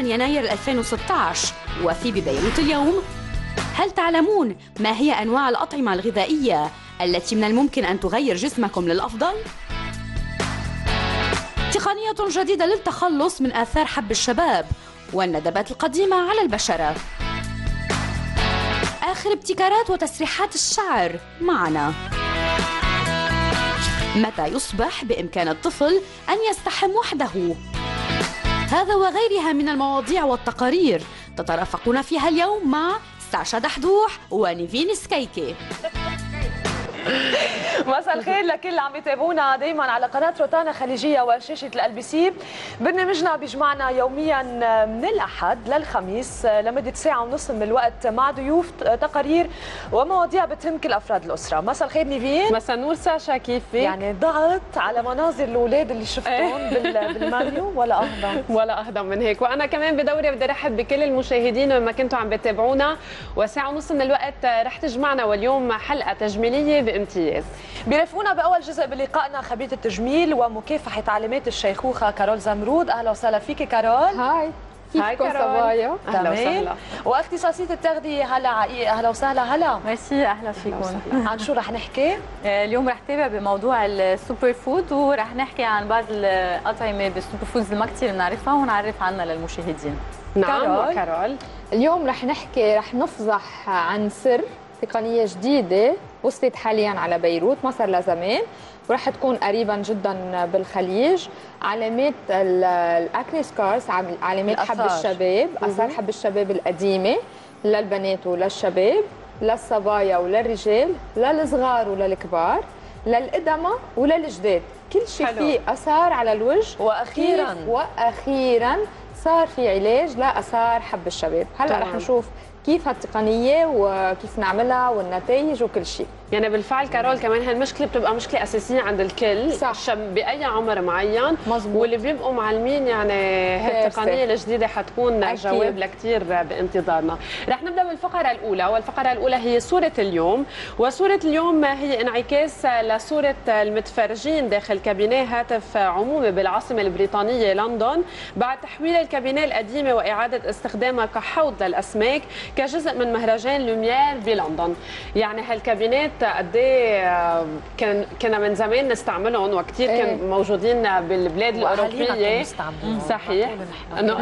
من يناير 2016 وفي ببيروت اليوم. هل تعلمون ما هي أنواع الأطعمة الغذائية التي من الممكن أن تغير جسمكم للأفضل؟ تقنية جديدة للتخلص من آثار حب الشباب والندبات القديمة على البشرة. آخر ابتكارات وتسريحات الشعر معنا. متى يصبح بإمكان الطفل أن يستحم وحده؟ هذا وغيرها من المواضيع والتقارير تترافقون فيها اليوم مع ساشا دحدوح ونيفين سكيكي. مساء الخير لكل اللي عم يتابعونا دائما على قناه روتانا خليجيه وشاشه الLBC. برنامجنا بيجمعنا يوميا من الاحد للخميس لمده ساعه ونص من الوقت مع ضيوف، تقارير ومواضيع بتهم كل افراد الاسره. مساء الخير نيفين. مساء النور ساشا، كيفك؟ يعني ضغط على مناظر الاولاد اللي شفتهم بالمانيو ولا اهضم؟ ولا اهضم من هيك. وانا كمان بدوري بدي ارحب بكل المشاهدين وما كنتوا عم بتابعونا، وساعه ونص من الوقت رح تجمعنا، واليوم حلقه تجميليه بامتياز. بيرافقونا باول جزء بلقائنا خبيره التجميل ومكافحه علامات الشيخوخه كارول زمرود. اهلا وسهلا فيكي كارول. هاي كيفكم صبايا؟ اهلا وسهلا. واختصاصيه التغذيه هلا عقيق. اهلا وسهلا. هلا ميرسي، اهلا فيكم. عن شو رح نحكي؟ اليوم رح نتابع بموضوع السوبر فود، ورح نحكي عن بعض الاطعمه بالسوبر فودز اللي ما كثير بنعرفها ونعرف عنها للمشاهدين. نعم كارول. اليوم رح نفضح عن سر تقنيه جديده وصلت حاليا على بيروت، ما صار لها زمان، ورح تكون قريبا جدا بالخليج. علامات الاكني سكارز، علامات حب الشباب، اثار حب الشباب القديمه للبنات وللشباب، للصبايا وللرجال، للصغار وللكبار، للقدماء وللجداد، كل شيء فيه اثار على الوجه. واخيرا صار في علاج لاثار حب الشباب. هلا رح نشوف كيف هالتقنيه وكيف نعملها والنتائج وكل شيء. يعني بالفعل كارول كمان هالمشكله بتبقى مشكله اساسيه عند الكل، صح، باي عمر معين. مزبوط. واللي بيبقوا معلمين يعني هالتقنيه الجديده حتكون أكيد جواب لكثير بانتظارنا. رح نبدا بالفقره الاولى، والفقره الاولى هي صوره اليوم. وصوره اليوم هي انعكاس لصوره المتفرجين داخل كابينيه هاتف عمومي بالعاصمه البريطانيه لندن بعد تحويل الكابينيه القديمه واعاده استخدامها كحوض للاسماك كجزء من مهرجان لوميير بلندن. يعني هالكابينات قد ايه كنا من زمان نستعملهم، وكثير كانوا موجودين بالبلاد الاوروبيه. صحيح انه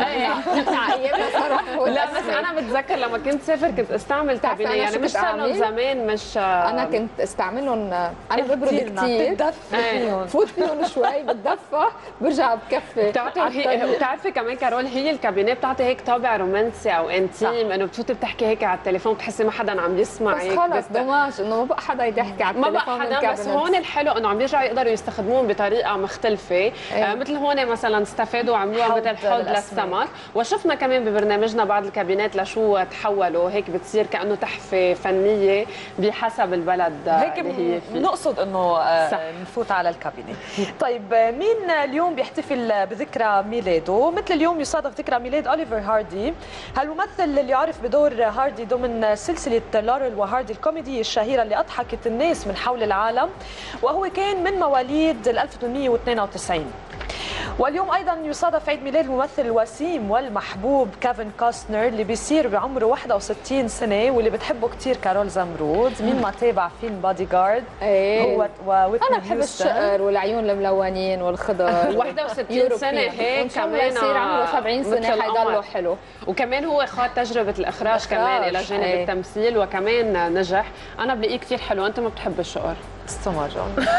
لا بس انا بتذكر لما كنت سافر كنت استعمل كابينه، يعني مش صار لهم زمان، مش انا كنت استعملهم. انا ببرد كثير، فوت فيهم شوي بتدفى برجع بكفي. بتعرفي كمان كارول هي الكابينه بتعطي هيك طابع رومانسي او انتيم، انه بتفوتي بتحكي هيك على التليفون بتحسي ما حدا عم يسمعك، بس خلص دوماج انه ما بقى حدا يحكي على التليفون. ما بقى حدا، بس هون الحلو انه عم يرجعوا يقدروا يستخدموهم بطريقه مختلفه. مثل هون مثلا استفادوا وعملوها مثل حوض للسمك، وشفنا كمان ببرنامجنا بعض الكابينات لشو تحولوا، هيك بتصير كانه تحفه فنيه بحسب البلد هيك اللي هي فيه. نقصد انه نفوت على الكابينه. طيب مين اليوم بيحتفل بذكرى ميلاده؟ مثل اليوم يصادف ذكرى ميلاد أوليفر هاردي، هالممثل اللي يعرف بدور هاردي ضمن سلسله لوريل وهاردي الكوميدي الشهيره اللي اضحكت الناس من حول العالم، وهو كان من مواليد 1892. واليوم ايضا يصادف عيد ميلاد الممثل الوسيم والمحبوب كيفن كوستنر اللي بيصير بعمره 61 سنه، واللي بتحبه كثير كارول زمرود. مين ما تابع فيلم بادي جارد؟ هو انا بحب الشقر والعيون الملونين والخضر. 61 سنه هيك كمان يصير عمره 70 سنه حيضله حلو. وكمان هو خاض تجربه الاخراج كمان الى جانب التمثيل، وكمان نجح. انا بلاقيه كثير حلو. انت ما بتحب الشقر؟ السمر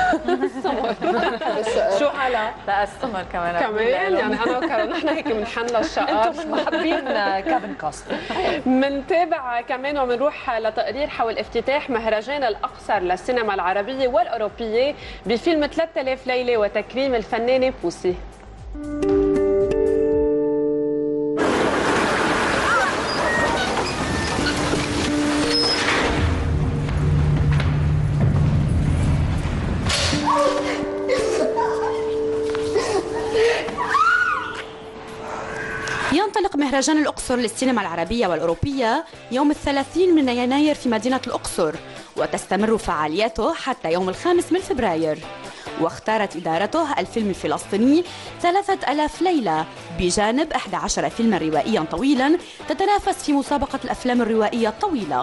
شو هلا؟ لا السمر كمان يعني انا وكارول نحن هيك بنحن للشقر. انتم من محبين كيفن كوستنر. بنتابع كمان وبنروح لتقرير حول افتتاح مهرجان الاقصر للسينما العربيه والاوروبيه بفيلم 3000 ليله وتكريم الفنانه بوسي. ينطلق مهرجان الأقصر للسينما العربية والأوروبية يوم 30 من يناير في مدينة الأقصر، وتستمر فعالياته حتى يوم 5 من فبراير. واختارت إدارته الفيلم الفلسطيني 3000 ليلة بجانب 11 فيلما روائيا طويلا تتنافس في مسابقة الأفلام الروائية الطويلة.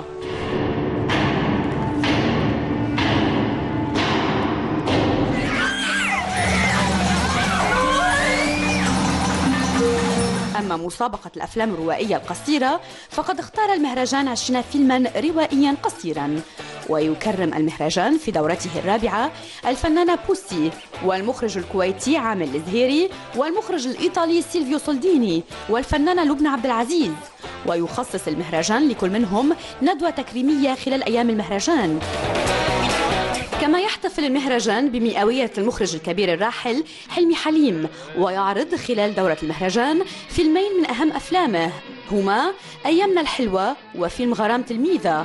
أما مسابقة الأفلام الروائية القصيرة فقد اختار المهرجان 20 فيلما روائيا قصيرا، ويكرم المهرجان في دورته الرابعة الفنانة بوسي والمخرج الكويتي عامل الزهيري والمخرج الإيطالي سيلفيو سولديني والفنانة لبنى عبد العزيز، ويخصص المهرجان لكل منهم ندوة تكريمية خلال أيام المهرجان. كما يحتفل المهرجان بمئوية المخرج الكبير الراحل حلمي حليم، ويعرض خلال دورة المهرجان فيلمين من أهم أفلامه هما أيامنا الحلوة وفيلم غرام تلميذة.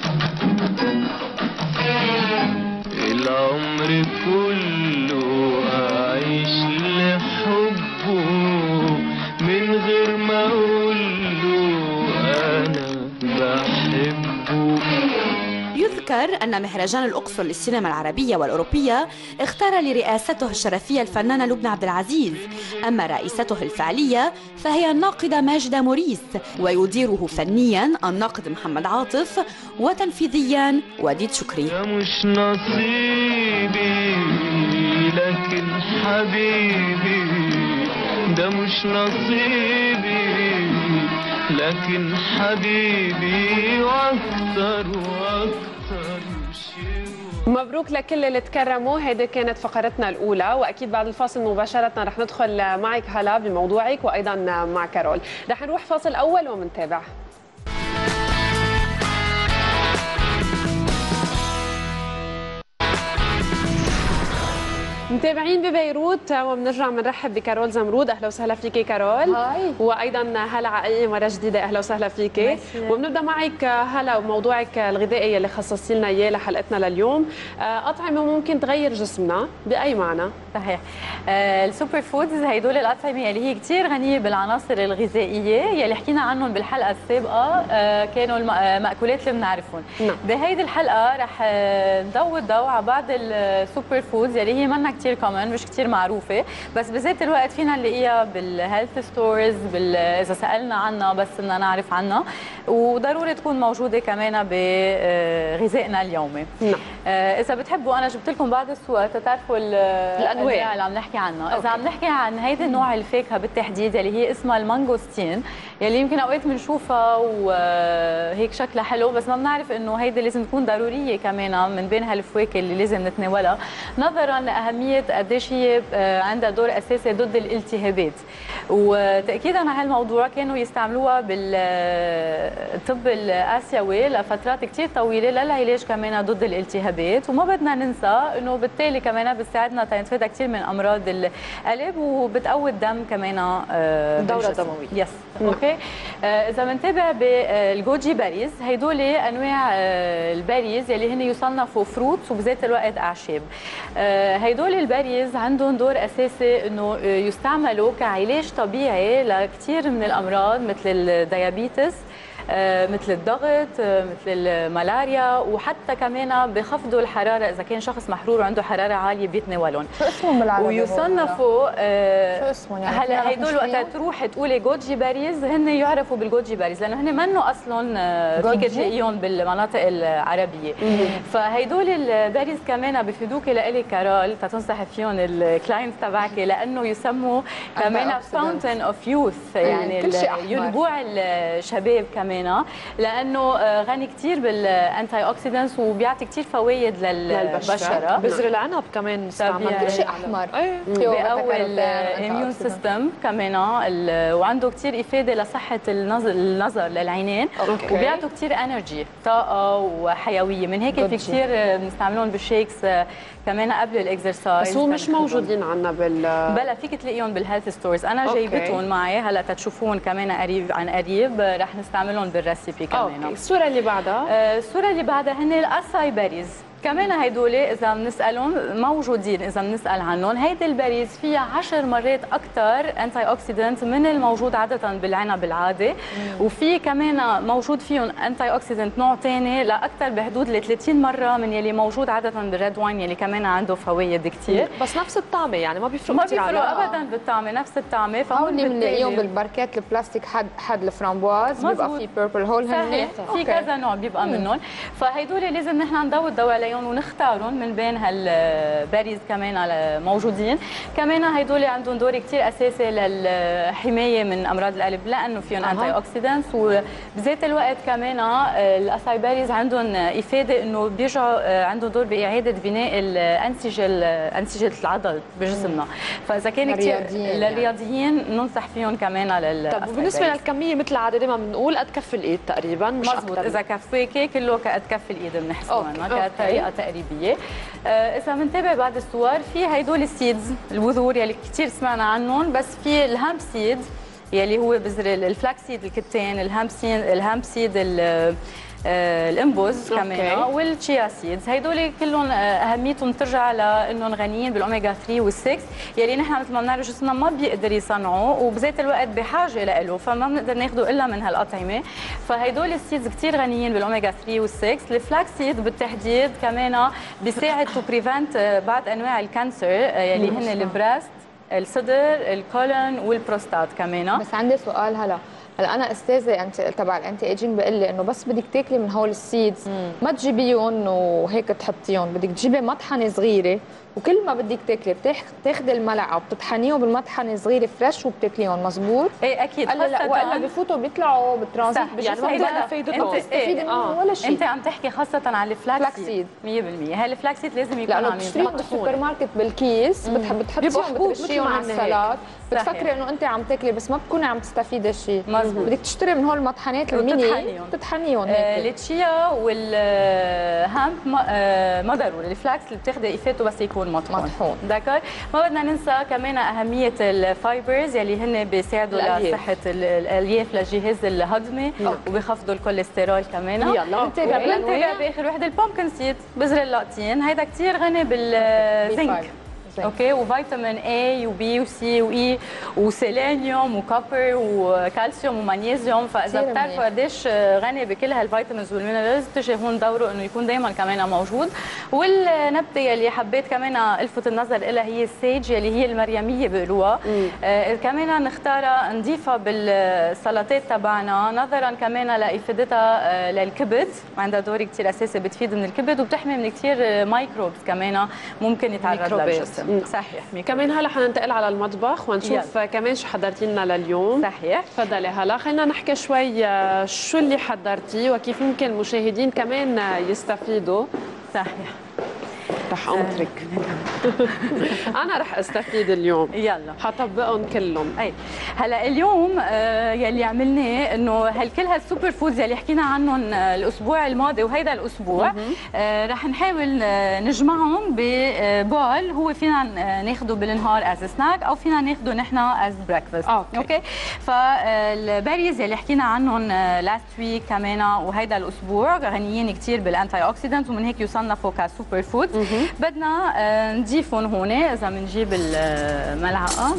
العمر كله أعيش لحبه من غير ما أقوله أنا بحبه. يذكر أن مهرجان الأقصر للسينما العربية والأوروبية اختار لرئاسته الشرفية الفنانة لبنى عبد العزيز، أما رئيسته الفعلية فهي الناقدة ماجدة موريس، ويديره فنيا الناقد محمد عاطف، وتنفيذيا وديد شكري. ده مش نصيبي لكن حبيبي، ده مش نصيبي لكن حبيبي واكثر واكثر شيء. مبروك لكل اللي تكرموا. هيدي كانت فقرتنا الاولى، واكيد بعد الفاصل مباشره رح ندخل معك هلا بموضوعك وايضا مع كارول. رح نروح فاصل اول ومنتابع. متابعين ببيروت وبنرجع بنرحب بكارول زمرود. اهلا وسهلا فيكي كارول. هاي. وايضا هلا عقيقي مره جديده، اهلا وسهلا فيكي. وبنبدا معك هلا بموضوعك الغذائي اللي خصصتي لنا اياه لحلقتنا لليوم. اطعمه ممكن تغير جسمنا باي معنى؟ صحيح. السوبر فودز هيدول الاطعمه اللي هي كثير غنيه بالعناصر الغذائيه يلي حكينا عنهم بالحلقه السابقه، كانوا المأكولات اللي بنعرفهم. نعم. بهيدي الحلقه رح نضوي الضوء على بعض السوبر فودز يلي هي منا كثير كمان مش كثير معروفه، بس بذات الوقت فينا نلاقيها بالهيلث ستورز، اذا سالنا عنها بس بدنا نعرف عنها، وضروري تكون موجوده كمان بغذائنا اليومي. نعم. اذا بتحبوا انا جبت لكم بعض الصور تتعرفوا الانواع اللي عم نحكي عنها. اذا عم نحكي عن هيدي النوع الفاكهه بالتحديد يلي هي اسمها المانجوستين، يلي يمكن اوقات بنشوفها وهيك شكلها حلو بس ما بنعرف انه هيدي لازم تكون ضروريه كمان من بين هالفواكه اللي لازم نتناولها، نظرا لاهميه قديش هي عندها دور اساسي ضد الالتهابات. وتاكيدا على هالموضوع كانوا يستعملوها بالطب الاسيوي لفترات كثير طويله للعلاج كمان ضد الالتهابات، وما بدنا ننسى انه بالتالي كمان بتساعدنا تنتفادى كثير من امراض القلب وبتقوي الدم كمان الدوره الدمويه. يس اوكي. اذا بنتابع بالجوجي باريز، هدول انواع الباريز يلي هن يصنفوا فروتس وبذات الوقت اعشاب. هدول الباريز عندهم دور اساسي انه يستعملوا كعلاج طبيعي لكثير من الامراض مثل الديابيتس، مثل الضغط، مثل الملاريا، وحتى كمان بخفضوا الحراره اذا كان شخص محرور وعنده حراره عاليه بيتناولهم. شو اسمهم بالعربي؟ ويصنفوا شو اسمهم يعني؟ هلا هدول وقتها تروحي تقولي جوجي باريز هن يعرفوا بالجوجي باريز لانه هن منه اصلا فيك تلاقيهم بالمناطق العربيه. فهدول الباريز كمان بفيدوكي لإلي كارول تنصحي فيهم الكلاينتس تبعك، لانه يسموا كمان فاونتن اوف يوث، يعني ينبوع الشباب كمان، لانه غني كثير بالانتي اوكسيدنتس وبيعطي كثير فوائد للبشره. بذر العنب كمان استعمل كل شيء احمر، بيقوي الاميون سيستم كمان، وعنده كثير افاده لصحه النظر للعينين، وبيعطوا كثير انرجي، طاقه وحيويه. من هيك في كثير بنستعملهم بالشيكس كمان قبل الاكسرسايز. بس هو مش موجودين عندنا بلا فيك تلاقيهم بالهيلث ستورز. انا جايبتهم معي هلا تتشوفون كمان قريب عن قريب، رح نستعملهم بالريسيبي كمان. الصوره اللي بعدها الصوره اللي بعدها هن الاساي باريز. كمان هدول اذا بنسالهم موجودين، اذا بنسال عنهم هيدي البريز فيها 10 مرات اكثر انتي اوكسيدنت من الموجود عاده بالعنب العادي، وفي كمان موجود فيهم انتي اوكسيدنت نوع ثاني لاكثر بحدود ل 30 مره من يلي موجود عاده بالريد واين يلي كمان عنده فوائد كثير. بس نفس الطعمه يعني ما بيفرق كثير، ما بيفرق ابدا بالطعمه، نفس الطعمه. فهون بنلاقيهم بالباركات البلاستيك حد الفرامبواز بيبقى في بيربل هول، هن في كذا نوع بيبقى منهم. فهيدول لازم نحن نضوي عليهم ونختارهم من بين هالباريز كمان موجودين. كمان هيدول عندهم دور كثير اساسي للحمايه من امراض القلب لانه فيهم انتي اوكسيدنتس، وبذات الوقت كمان الاساي باريز عندهم افاده انه بيرجعوا عندهم دور باعاده بناء انسجه العضل بجسمنا. فاذا كان كثير للرياضيين ننصح فيهم كمان طب وبالنسبه للكميه مثل العاده دائما بنقول قد كف الايد تقريبا، مش مزبوط. اذا كفاكي كله قد كف الايد بنحسبها كطريقه تقريبيه. اذا بنتابع بعض الصور في هدول السيدز البذور يلي كثير سمعنا عنهم، بس في الهامب سيد يلي هو بذر الفلاكسيد الكتان، الهامب سيد الانبوز كمان والتشيا سيدز. هدول كلهم اهميتهم ترجع لانهم غنيين بالاوميجا 3 وال6 يلي نحن مثل ما بنعرف جسمنا ما بيقدر يصنعه وبذات الوقت بحاجه له، فما بنقدر ناخذه الا من هالاطعمه. فهدول السيدز كثير غنيين بالاوميجا 3 وال6. الفلاكسيد بالتحديد كمان بيساعد تو بريفنت بعض انواع الكانسر يلي هن البراست، الصدر، الكولون والبروستات كمان. بس عندي سؤال هلا انا استاذه انت تبع الانتي ايجينج بقول لي انه بس بدك تاكلي من هول السيدز ما تجيبيهم وهيك تحطيهم، بدك تجيبي مطحنه صغيره وكل ما بدك تاكلي بتاخذي الملعقه وبتطحنيهم بالمطحنه صغيره فريش وبتاكليهم. مزبوط؟ ايه اكيد. لا والا بفوتوا بيطلعوا بالترانزيت يعني ما بتقدر فايدتهم تستفيدي منهم ولا شيء. انت عم تحكي خاصه على الفلاكسيد 100%. هاي الفلاكسيد لازم يكون لانه بتشتريهم بالسوبر ماركت بالكيس بتحطيهم بترشيهم على السلطات بتفكري انه انت عم تاكلي بس ما بتكوني عم تستفيدي شيء. بدك تشتري من هول المطحنات الميني تطحنيهم هيك. التشيا والهامب ما ضروري، الفلاكس اللي بتاخذي افاته بس يكون مطحون. دكر. ما بدنا ننسى كمان اهميه الفايبرز يلي هن بيساعدوا لصحه الالياف للجهاز الهضمي وبيخفضوا الكوليسترول كمان. يلا ننتبه باخر وحده البامكن سيد بذر اللقطين، هيدا كثير غني بالزنك. اوكي، وفيتامين A وبي وسي واي وسيلينيوم وكوبر وكالسيوم ومغنيسيوم. فاذا بتعرفوا قديش غني بكل هالفيتامينز والمينرالز تشوفون دوره انه يكون دائما كمان موجود. والنبته يلي حبيت كمان الفت النظر لها هي السيج يلي هي المريميه بيقولوها. كمان نختارها نضيفها بالسلطات تبعنا نظرا كمان لافادتها للكبد، عندها دور كثير اساسي بتفيد من الكبد وبتحمي من كثير مايكروبس كمان ممكن يتعرض للجسم. صحيح. كمان هلا حننتقل على المطبخ ونشوف كمان شو حضرتي لنا لليوم. صحيح. تفضلي هلا خلينا نحكي شوي شو اللي حضرتيه وكيف ممكن المشاهدين كمان يستفيدوا. صحيح. رح أنطرك. أنا رح أستفيد اليوم. يلا حطبقهم كلهم. أي هلا اليوم يلي عملناه إنه هالكل هالسوبر فودز يلي حكينا عنهم الأسبوع الماضي وهيدا الأسبوع رح نحاول نجمعهم ببول هو فينا ناخده بالنهار از سناك أو فينا ناخده نحن از بريكفاست. أوكي. فالباريز يلي حكينا عنهم لاست ويك كمان وهيدا الأسبوع غنيين كثير بالأنتي أوكسيدنت ومن هيك يصنفوا كسوبر فود. بدنا نضيفهم هون. اذا بنجيب الملعقه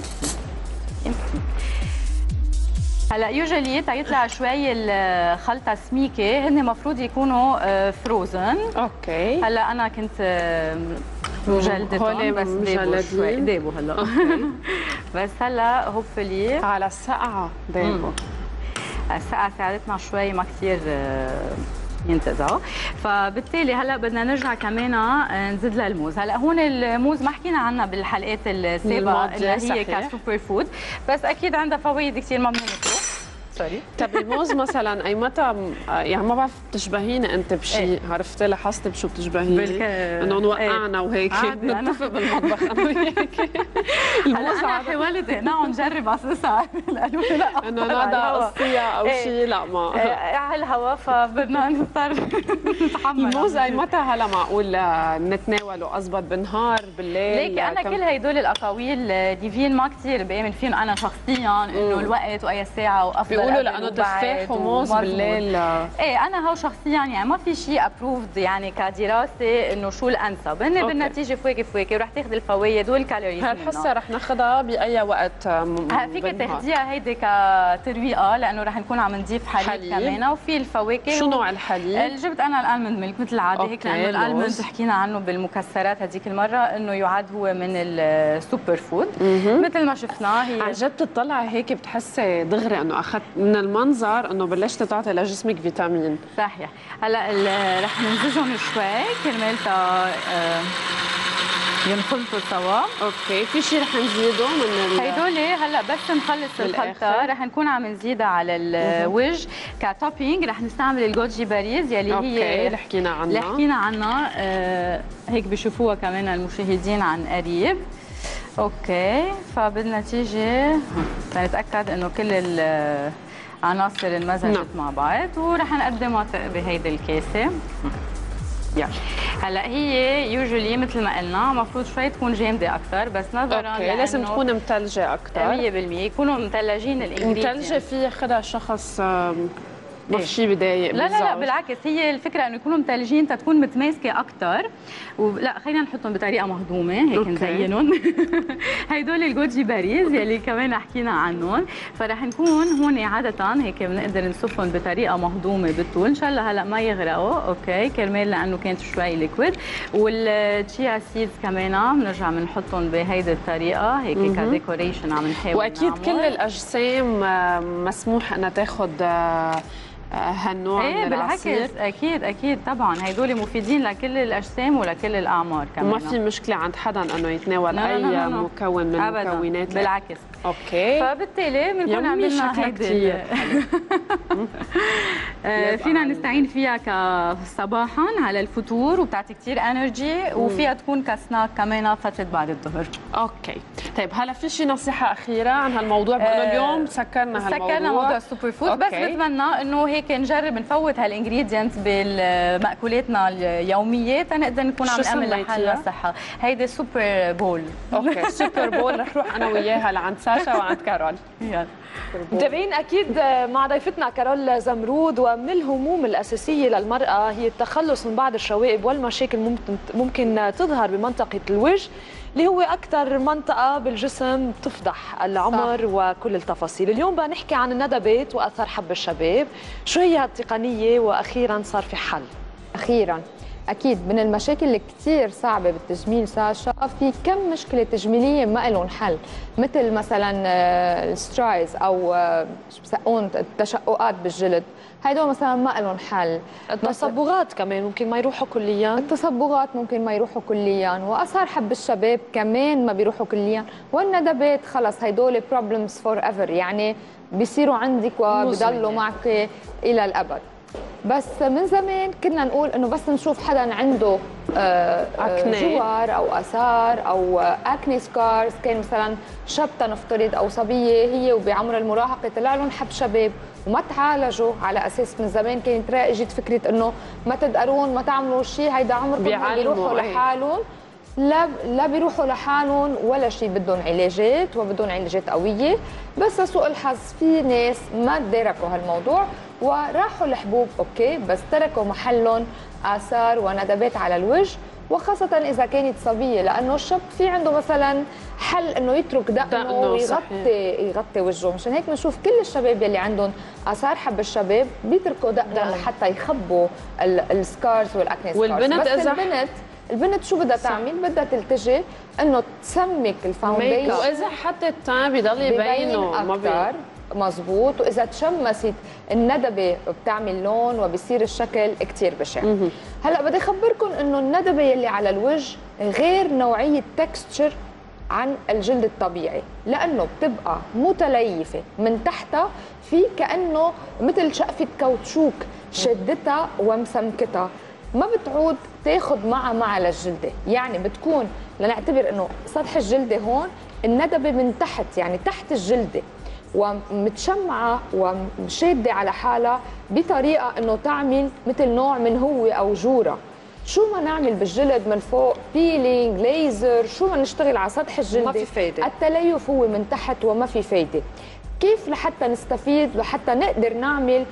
هلا يوجولي تيطلع شوي الخلطه سميكه هن المفروض يكونوا فروزن. اوكي. هلا انا كنت مجلدتهم بس دابوا شوي دابوا هلا بس هلا هوبفلي على السقعه دابوا. السقعه ساعدتنا شوي ما كثير ينتزعوا. فبالتالي هلا بدنا نرجع كمان نزيد لها الموز. هلا هون الموز ما حكينا عنها بالحلقات السابقه اللي هي كسوبر فود بس اكيد عندها فوائد كثير ما بننكره. سوري. طب الموز مثلا اي متى يعني ما بعرف بتشبهيني انت بشيء عرفتي لاحظتي بشو بتشبهيني؟ انه نوقعنا وهيك نتفق بالمطبخ انا وياك. الموز انا حاولت اقنعهم نجرب اساسا لانه لا انه نقعد قصيها او شيء لا ما على الهواء فبدنا نضطر نتحمل. الموز اي متى هلا معقول نتناوله اضبط بالنهار بالليل؟ ليك انا كل هدول الاقاويل ديفين ما كثير بامن فيهم انا شخصيا انه الوقت واي ساعه وافضل بيقولوا لانه تفاح وموز بالليل. ايه انا هو شخصيا يعني ما في شيء ابروفد يعني كدراسه انه شو الانسب، هن بالنتيجه فواكه ورح تاخذ الفوائد والكالوريز. هالحصه رح ناخذها باي وقت؟ فيك تاخذيها هيدي كترويقه لانه رح نكون عم نضيف حليب كمان وفي الفواكه. شو نوع الحليب؟ جبت انا الالموند ميلك مثل العاده هيك، لانه الالموند حكينا عنه بالمكسرات هذيك المره انه يعد هو من السوبر فود. مثل ما شفناه هي عن جد بتطلعي هيك بتحسي دغري انه اخذت من المنظر انه بلشت تعطي لجسمك فيتامين. صحيح. هلا رح نمزجهم شوي كرمال ينخلطوا سوا. اوكي، في شيء رح نزيده من هيدول هلا بس نخلص الخلطه رح نكون عم نزيدها على الوجه كتوبينج. رح نستعمل الجوجي باريز يلي هي اللي حكينا عنها هيك بشوفوها كمان المشاهدين عن قريب. اوكي، فبالنتيجه نتاكد انه كل العناصر انمزجت مع بعض ورح نقدمها بهيدي الكاسه. يلا هلا هي يوجولي مثل ما قلنا المفروض شوي تكون جامده اكثر، بس نظرا لازم تكون متلجه اكثر 100%. يكونوا متلجين الانجريدينت. متلجه في ياخذها شخص ما في شيء بضايق. لا بالعكس، هي الفكره انه يكونوا متلجين تكون متماسكه اكثر. ولا خلينا نحطهم بطريقه مهضومه هيك نزينهم. هيدول الجوجي باريز يلي كمان حكينا عنهم. فرح نكون هون عاده هيك بنقدر نصفهم بطريقه مهضومه بالطول، ان شاء الله هلا ما يغرقوا. اوكي كرمال لانه كانت شوي ليكويد. والتشيا سيدز كمان بنرجع بنحطهم بهيدي الطريقه هيك كديكوريشن عم نحاول. واكيد كل الاجسام مسموح انها تاخذ هالنوع من العصير. بالعكس اكيد طبعا هيدول مفيدين لكل الاجسام ولكل الاعمار كمان. وما في مشكله عند حدا انه يتناول اي مكون من مكونات. بالعكس. اوكي، فبالتالي بنكون عملنا هيدي فينا نستعين فيها كصباحا على الفطور وبتعطي كثير انرجي، وفيها تكون كسناك كمان فتره بعد الظهر. اوكي طيب هلا في شي نصيحه اخيره عن هالموضوع؟ بانه اليوم سكرنا موضوع السوبر فود. بس بتمنى انه هيك نجرب نفوت هالانجريدينتس بالمأكولاتنا اليوميه تنقدر نكون عم نعمل لحالنا صحه. هيدي سوبر بول. اوكي سوبر بول رح روح انا وياها لعند ساشا وعند كارول. متابعين اكيد مع ضيفتنا كارول زمرود. ومن الهموم الاساسيه للمراه هي التخلص من بعض الشوائب والمشاكل ممكن تظهر بمنطقه الوجه اللي هو اكثر منطقه بالجسم تفضح العمر وكل التفاصيل. اليوم بقى نحكي عن الندبات واثر حب الشباب، شو هي هالتقنيه واخيرا صار في حل. اخيرا اكيد من المشاكل اللي كثير صعبه بالتجميل ساشا، في كم مشكله تجميليه ما لهم حل، مثل مثلا السترايز او شو بسقون التشققات بالجلد، هيدول مثلا ما لهم حل. التصبغات كمان ممكن ما يروحوا كليا. التصبغات ممكن ما يروحوا كليا، واثار حب الشباب كمان ما بيروحوا كليا، والندبات خلص هيدول بروبلمز فور ايفر، يعني بيصيروا عندك وبضلوا معك الى الابد. بس من زمان كنا نقول انه بس نشوف حدا عنده جوار او اثار او اكني سكارز، كان مثلا شاب نفترض او صبيه هي وبعمر المراهقه طلع لهم حب شباب وما تعالجوا، على اساس من زمان كانت اجت فكره انه ما تقدرون ما تعملوا شيء، هيدا عمركم بيروحوا لحالهم. لا بيروحوا لحالهم ولا شيء، بدهم علاجات وبدهم علاجات قويه. بس لسوء الحظ في ناس ما تداركوا هالموضوع وراحوا الحبوب اوكي، بس تركوا محلهم اثار وندبات على الوجه، وخاصه اذا كانت صبيه، لانه الشاب في عنده مثلا حل انه يترك دقنه ويغطي وجهه. مشان هيك بنشوف كل الشباب يلي عندهم اثار حب الشباب بيتركوا دقنه لحتى يخبوا السكارز والاكني سكارز. والبنت بس البنت شو بدها تعمل؟ بدها تلتجي انه تسمك الفاونديشن، واذا حطت تان بضل يبينوا اكثر مزبوط، واذا تشمست الندبه بتعمل لون وبصير الشكل كثير بشع. هلا بدي اخبركم انه الندبه يلي على الوجه غير نوعيه تكستشر عن الجلد الطبيعي، لانه بتبقى متليفه من تحتها، في كانه مثل شقفه كاوتشوك شدتها ومسمكتها، ما بتعود تاخذ معها مع للجلده. يعني بتكون لنعتبر انه سطح الجلده هون، الندبه من تحت يعني تحت الجلده ومتشمعه ومشاده على حالها بطريقه انه تعمل مثل نوع من هو او جوره. شو ما نعمل بالجلد من فوق، بيلينج، ليزر، شو ما نشتغل على سطح الجلد ما في فايده، التليف هو من تحت وما في فايده. كيف لحتى نستفيد لحتى نقدر نعمل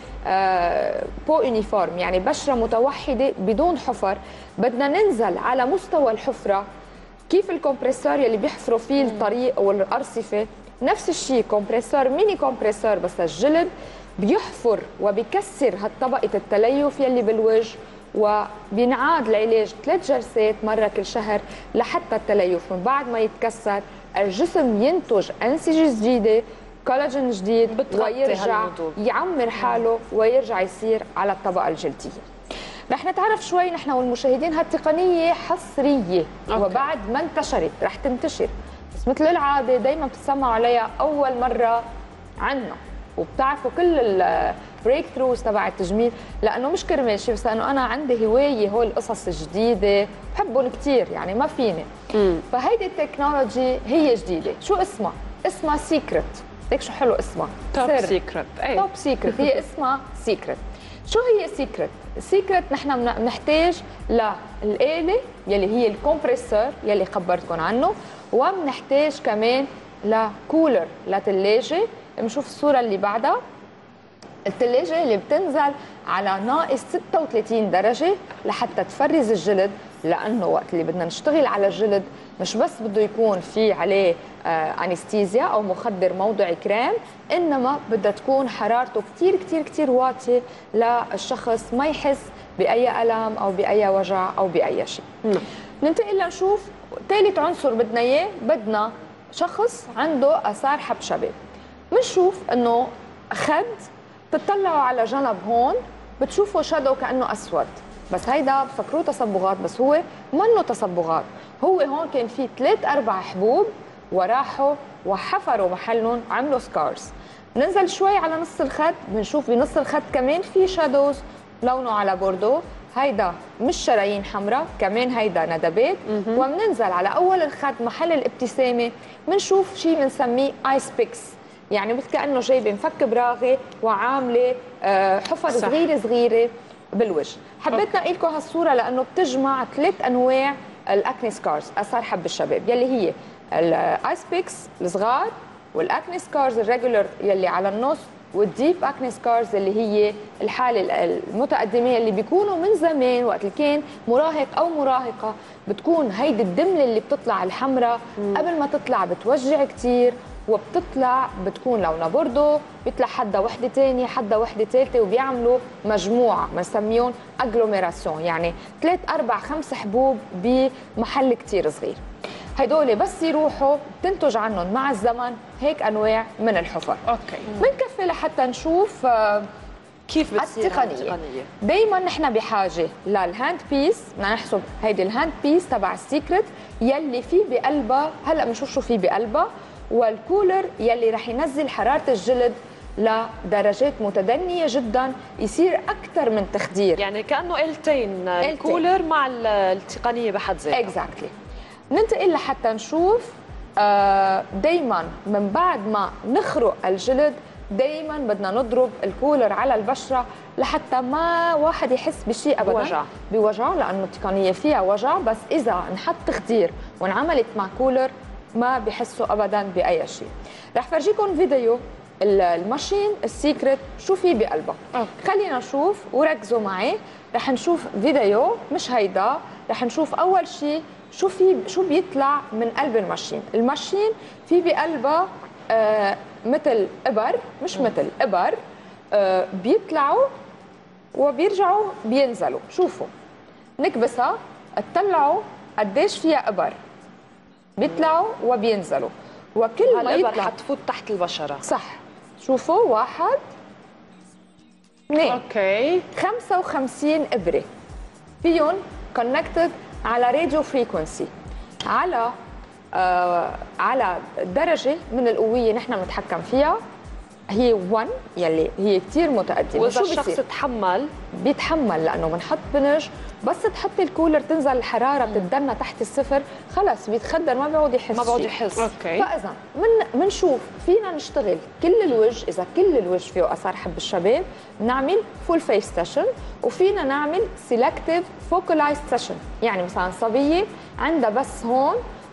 بو يونيفورم، يعني بشره متوحده بدون حفر. بدنا ننزل على مستوى الحفره، كيف الكمبريسور يلي بيحفروا فيه الطريق او الارصفه، نفس الشيء كمبريسور ميني كمبريسور بس الجلد بيحفر وبيكسر هالطبقه التليف يلي بالوجه، وبينعاد العلاج 3 جلسات مره كل شهر لحتى التليف من بعد ما يتكسر الجسم ينتج انسجه جديده، كولاجين جديد، ويرجع يعمر حاله ويرجع يصير على الطبقه الجلديه. رح نتعرف شوي نحن والمشاهدين، هالتقنيه حصريه وبعد ما انتشرت رح تنتشر، بس مثل العاده دائما بتسمعوا عليها اول مره عنا، وبتعرفوا كل البريك ثروز تبع التجميل، لانه مش كرمال شيء، بس لانه انا عندي هوايه هول القصص الجديده بحبهم كثير، يعني ما فيني. فهيدي التكنولوجي هي جديده، شو اسمها؟ اسمها سيكرت. هيك شو حلو اسمها، توب سيكرت. توب سيكرت، هي اسمها سيكرت. شو هي سيكرت؟ السيكرت نحن بنحتاج للآلة يلي هي الكمبريسور يلي خبرتكم عنه، وبنحتاج كمان لكولر، لثلاجة. بنشوف الصورة اللي بعدها، الثلاجة اللي بتنزل على ناقص 36 درجة لحتى تفرز الجلد، لأنه وقت اللي بدنا نشتغل على الجلد مش بس بده يكون في عليه أنستيزيا أو مخدر موضعي كريم، إنما بدها تكون حرارته كتير كتير كتير واطية للشخص ما يحس بأي ألم أو بأي وجع أو بأي شيء. ننتقل لنشوف ثالث عنصر بدنا إياه، بدنا شخص عنده آثار حب شباب. بنشوف إنه خد، بتطلعوا على جنب هون بتشوفوا شادو كأنه أسود، بس هيدا بفكروه تصبغات، بس هو منه تصبغات، هو هون كان في 3-4 حبوب وراحوا وحفروا محلهم، عملوا سكارز. ننزل شوي على نص الخد، بنشوف بنص الخد كمان في شادوز لونه على بوردو، هيدا مش شرايين حمراء، كمان هيدا ندبات. وبننزل على اول الخد محل الابتسامه، بنشوف شيء بنسميه ايس بيكس، يعني مثل كانه جايبه مفك براغي وعامله حفر صغيره صغيره بالوجه. حبيت نقي لكم هالصوره لانه بتجمع 3 انواع الاكني سكارز، اثار حب الشباب، يلي هي الايس بيكس الصغار، والاكني سكارز الريجولر يلي على النص، والديب اكني سكارز اللي هي الحاله المتقدمه اللي بيكونوا من زمان وقت اللي كان مراهق او مراهقه، بتكون هيدي الدمله اللي بتطلع الحمراء قبل ما تطلع بتوجع كثير، وبتطلع بتكون لونها بوردو، بيطلع حدا وحده ثانيه حدا وحده ثالثه، وبيعملوا مجموعه بنسميهم اجلوميراسيون، يعني 3-4-5 حبوب بمحل كثير صغير. هدول بس يروحوا تنتج عنهم مع الزمن هيك انواع من الحفر. اوكي، بنكفي لحتى نشوف كيف بتصير التقنيه. دائما نحن بحاجه للهاند بيس، بدنا نحسب هيدي الهاند بيس تبع السيكرت يلي في بقلبها، هلا بنشوف شو في بقلبها، والكولر يلي رح ينزل حراره الجلد لدرجات متدنيه جدا، يصير اكثر من تخدير، يعني كانه آلتين، الكولر مع التقنيه بحد ذاتها. اكزاكتلي. ننتقل لحتى نشوف دايما من بعد ما نخرق الجلد دايما بدنا نضرب الكولر على البشره لحتى ما واحد يحس بشيء ابدا بوجع، لانه التقنيه فيها وجع، بس اذا انحط تخدير وانعملت مع كولر ما بحسوا ابدا باي شيء. رح فرجيكم فيديو الماشين السيكرت شو في بقلبها. خلينا نشوف وركزوا معي، رح نشوف فيديو مش هيدا، رح نشوف اول شيء شو بيطلع من قلب الماشين. الماشين في بقلبها مثل ابر، مش مثل ابر، بيطلعوا وبيرجعوا بينزلوا. شوفوا نكبسها تطلعوا قديش فيها ابر، بيطلعوا وبينزلوا، وكل ما يطلع حتفوت تحت البشره. صح، شوفوا 1 2 اوكي 55 ابره فيهم كونكتد على راديو فريكونسي، على درجه من القويه نحن بنتحكم فيها، هي 1 يلي هي كثير متقدمه. واذا الشخص تحمل بيتحمل، لانه بنحط بنج بس تحطي الكولر تنزل الحراره بتدنى تحت الصفر، خلص بيتخدر ما بيعود يحس. اوكي. فاذا بنشوف فينا نشتغل كل الوجه، اذا كل الوجه فيه اثار حب الشباب نعمل فول فيس سيشن، وفينا نعمل سيلكتيف فوكلايزد سيشن، يعني مثلا صبيه عندها بس هون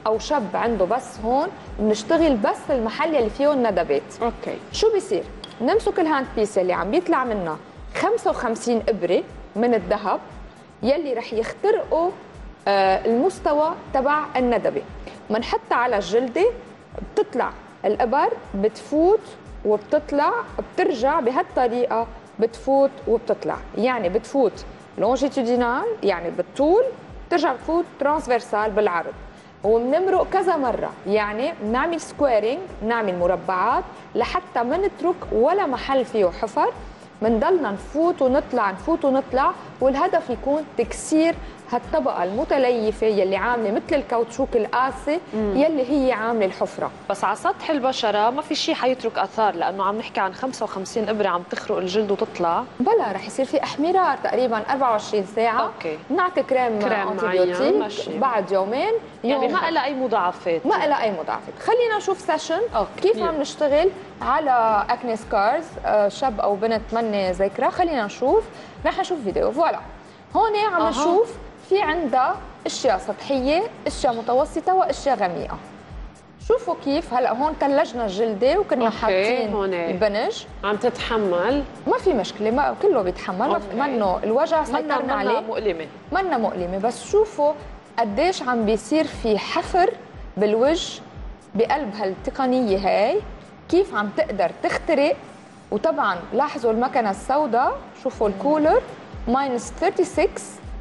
او شاب عنده بس هون، بنشتغل بس المحل اللي فيه الندبات. اوكي. شو بيصير؟ بنمسك الهاند بيس اللي عم بيطلع منها 55 ابره من الذهب يلي رح يخترقوا المستوى تبع الندبه، بنحطها على الجلده، بتطلع الابر، بتفوت وبتطلع، بترجع بهالطريقه، بتفوت وبتطلع. يعني بتفوت لونجيتودينال يعني بالطول، بترجع بتفوت ترانسفيرسال بالعرض، وبنمرق كذا مره. يعني بنعمل سكويرينج، بنعمل مربعات لحتى ما نترك ولا محل فيه حفر، بنضلنا نفوت ونطلع نفوت ونطلع، والهدف يكون تكسير هالطبقه المتليفه يلي عامله مثل الكاوتشوك القاسي يلي هي عامله الحفره. بس على سطح البشره ما في شيء حيترك اثار، لانه عم نحكي عن 55 ابره عم تخرق الجلد وتطلع. بلا رح يصير في احمرار تقريبا 24 ساعه. اوكي. بنعطي كريم انتيبيوتيك بعد يومين. يعني ما لها اي مضاعفات. ما لها اي مضاعفات. خلينا نشوف سيشن كيف عم نشتغل على اكني سكارز، شاب او بنت مني ذاكره. خلينا نشوف، رح نشوف فيديو. فوالا هون عم نشوف في عندها اشياء سطحيه، اشياء متوسطه، واشياء غميقه. شوفوا كيف هلا هون ثلجنا الجلده وكنا حاطين البنج عم تتحمل، ما في مشكله، ما كله بيتحمل، منه الوجع سيطرنا عليه، منا مؤلمه. بس شوفوا قديش عم بيصير في حفر بالوجه بقلب هالتقنيه هاي، كيف عم تقدر تخترق. وطبعا لاحظوا المكنه السوداء، شوفوا الكولر ماينس 36،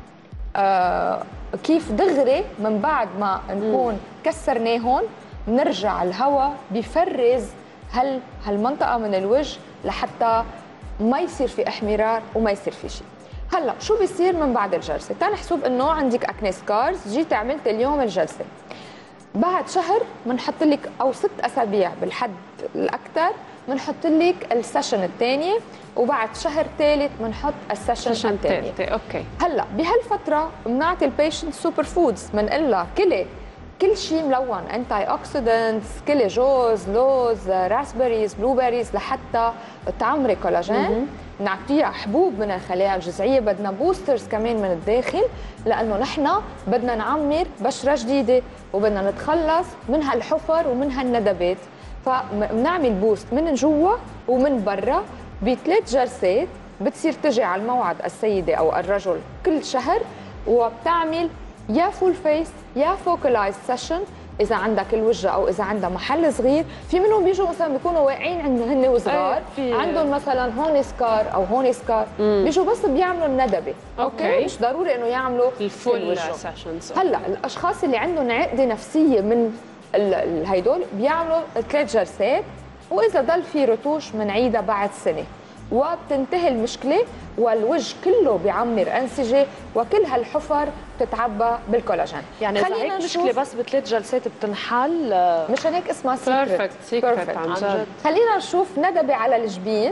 كيف دغري من بعد ما نكون كسرناهن بنرجع الهواء بيفرز هالمنطقه من الوجه لحتى ما يصير في احمرار وما يصير في شيء. هلا شو بيصير من بعد الجلسه؟ تنحسب انه عندك اكني سكارز، جيت عملت اليوم الجلسه، بعد شهر بنحط لك او 6 اسابيع بالحد الاكثر بنحط لك السيشن الثانيه، وبعد شهر ثالث بنحط السيشن الثانيه. اوكي. هلا بهالفتره بنعطي البيشنت سوبر فودز، بنقول لها كل شيء ملون، انتي اوكسيدنتس، كلي جوز، لوز، راسبيريز، بلو بيريز، لحتى تعمري كولاجين. نعطيها حبوب من الخلايا الجذعيه، بدنا بوسترز كمان من الداخل، لانه نحن بدنا نعمر بشره جديده وبدنا نتخلص من هالحفر ومن هالندبات. فبنعمل بوست من جوا ومن برا ب3 جلسات. بتصير تجي على الموعد السيده او الرجل كل شهر، وبتعمل يا فول فيس يا فوكلايز سيشن اذا عندك الوجه او اذا عندها محل صغير. في منهم بيجوا مثلا بيكونوا واقعين هن وصغار، عندهم مثلا هون سكار او هون سكار، بيجوا بس بيعملوا الندبه. اوكي، مش ضروري انه يعملوا الفول سيشنز. هلا الاشخاص اللي عندهم عقده نفسيه من هيدول بيعملوا 3 جلسات، واذا ضل في رتوش بنعيدها بعد سنه، وبتنتهي المشكله والوجه كله بيعمر انسجه وكل هالحفر بتتعبى بالكولاجين. يعني اذا هيك مشكله بس ب3 جلسات بتنحل. مشان هيك اسمها سيكرت عن جد. خلينا نشوف ندبه على الجبين.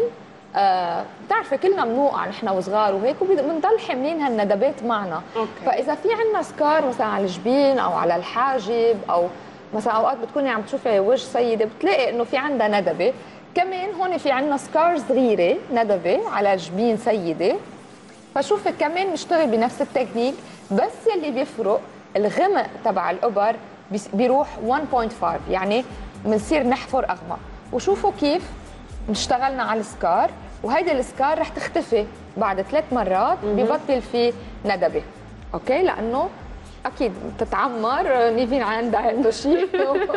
بتعرفي كلنا بنوقع نحن وصغار وهيك، وبنضل حاملين هالندبات معنا. فاذا في عندنا سكار مثلا على الجبين او على الحاجب، او مثلا اوقات بتكوني عم تشوفي وجه سيده بتلاقي انه في عندها ندبه. كمان هون في عندنا سكار صغيره ندبه على جبين سيده. فشوفي كمان نشتغل بنفس التكنيك، بس يلي بيفرق الغمق تبع الابر بيروح 1.5، يعني بنصير نحفر اغمق. وشوفوا كيف اشتغلنا على السكار، وهيدي السكار رح تختفي بعد 3 مرات، ببطل في ندبه. اوكي، لانه اكيد بتتعمر. نيفين عنده شيء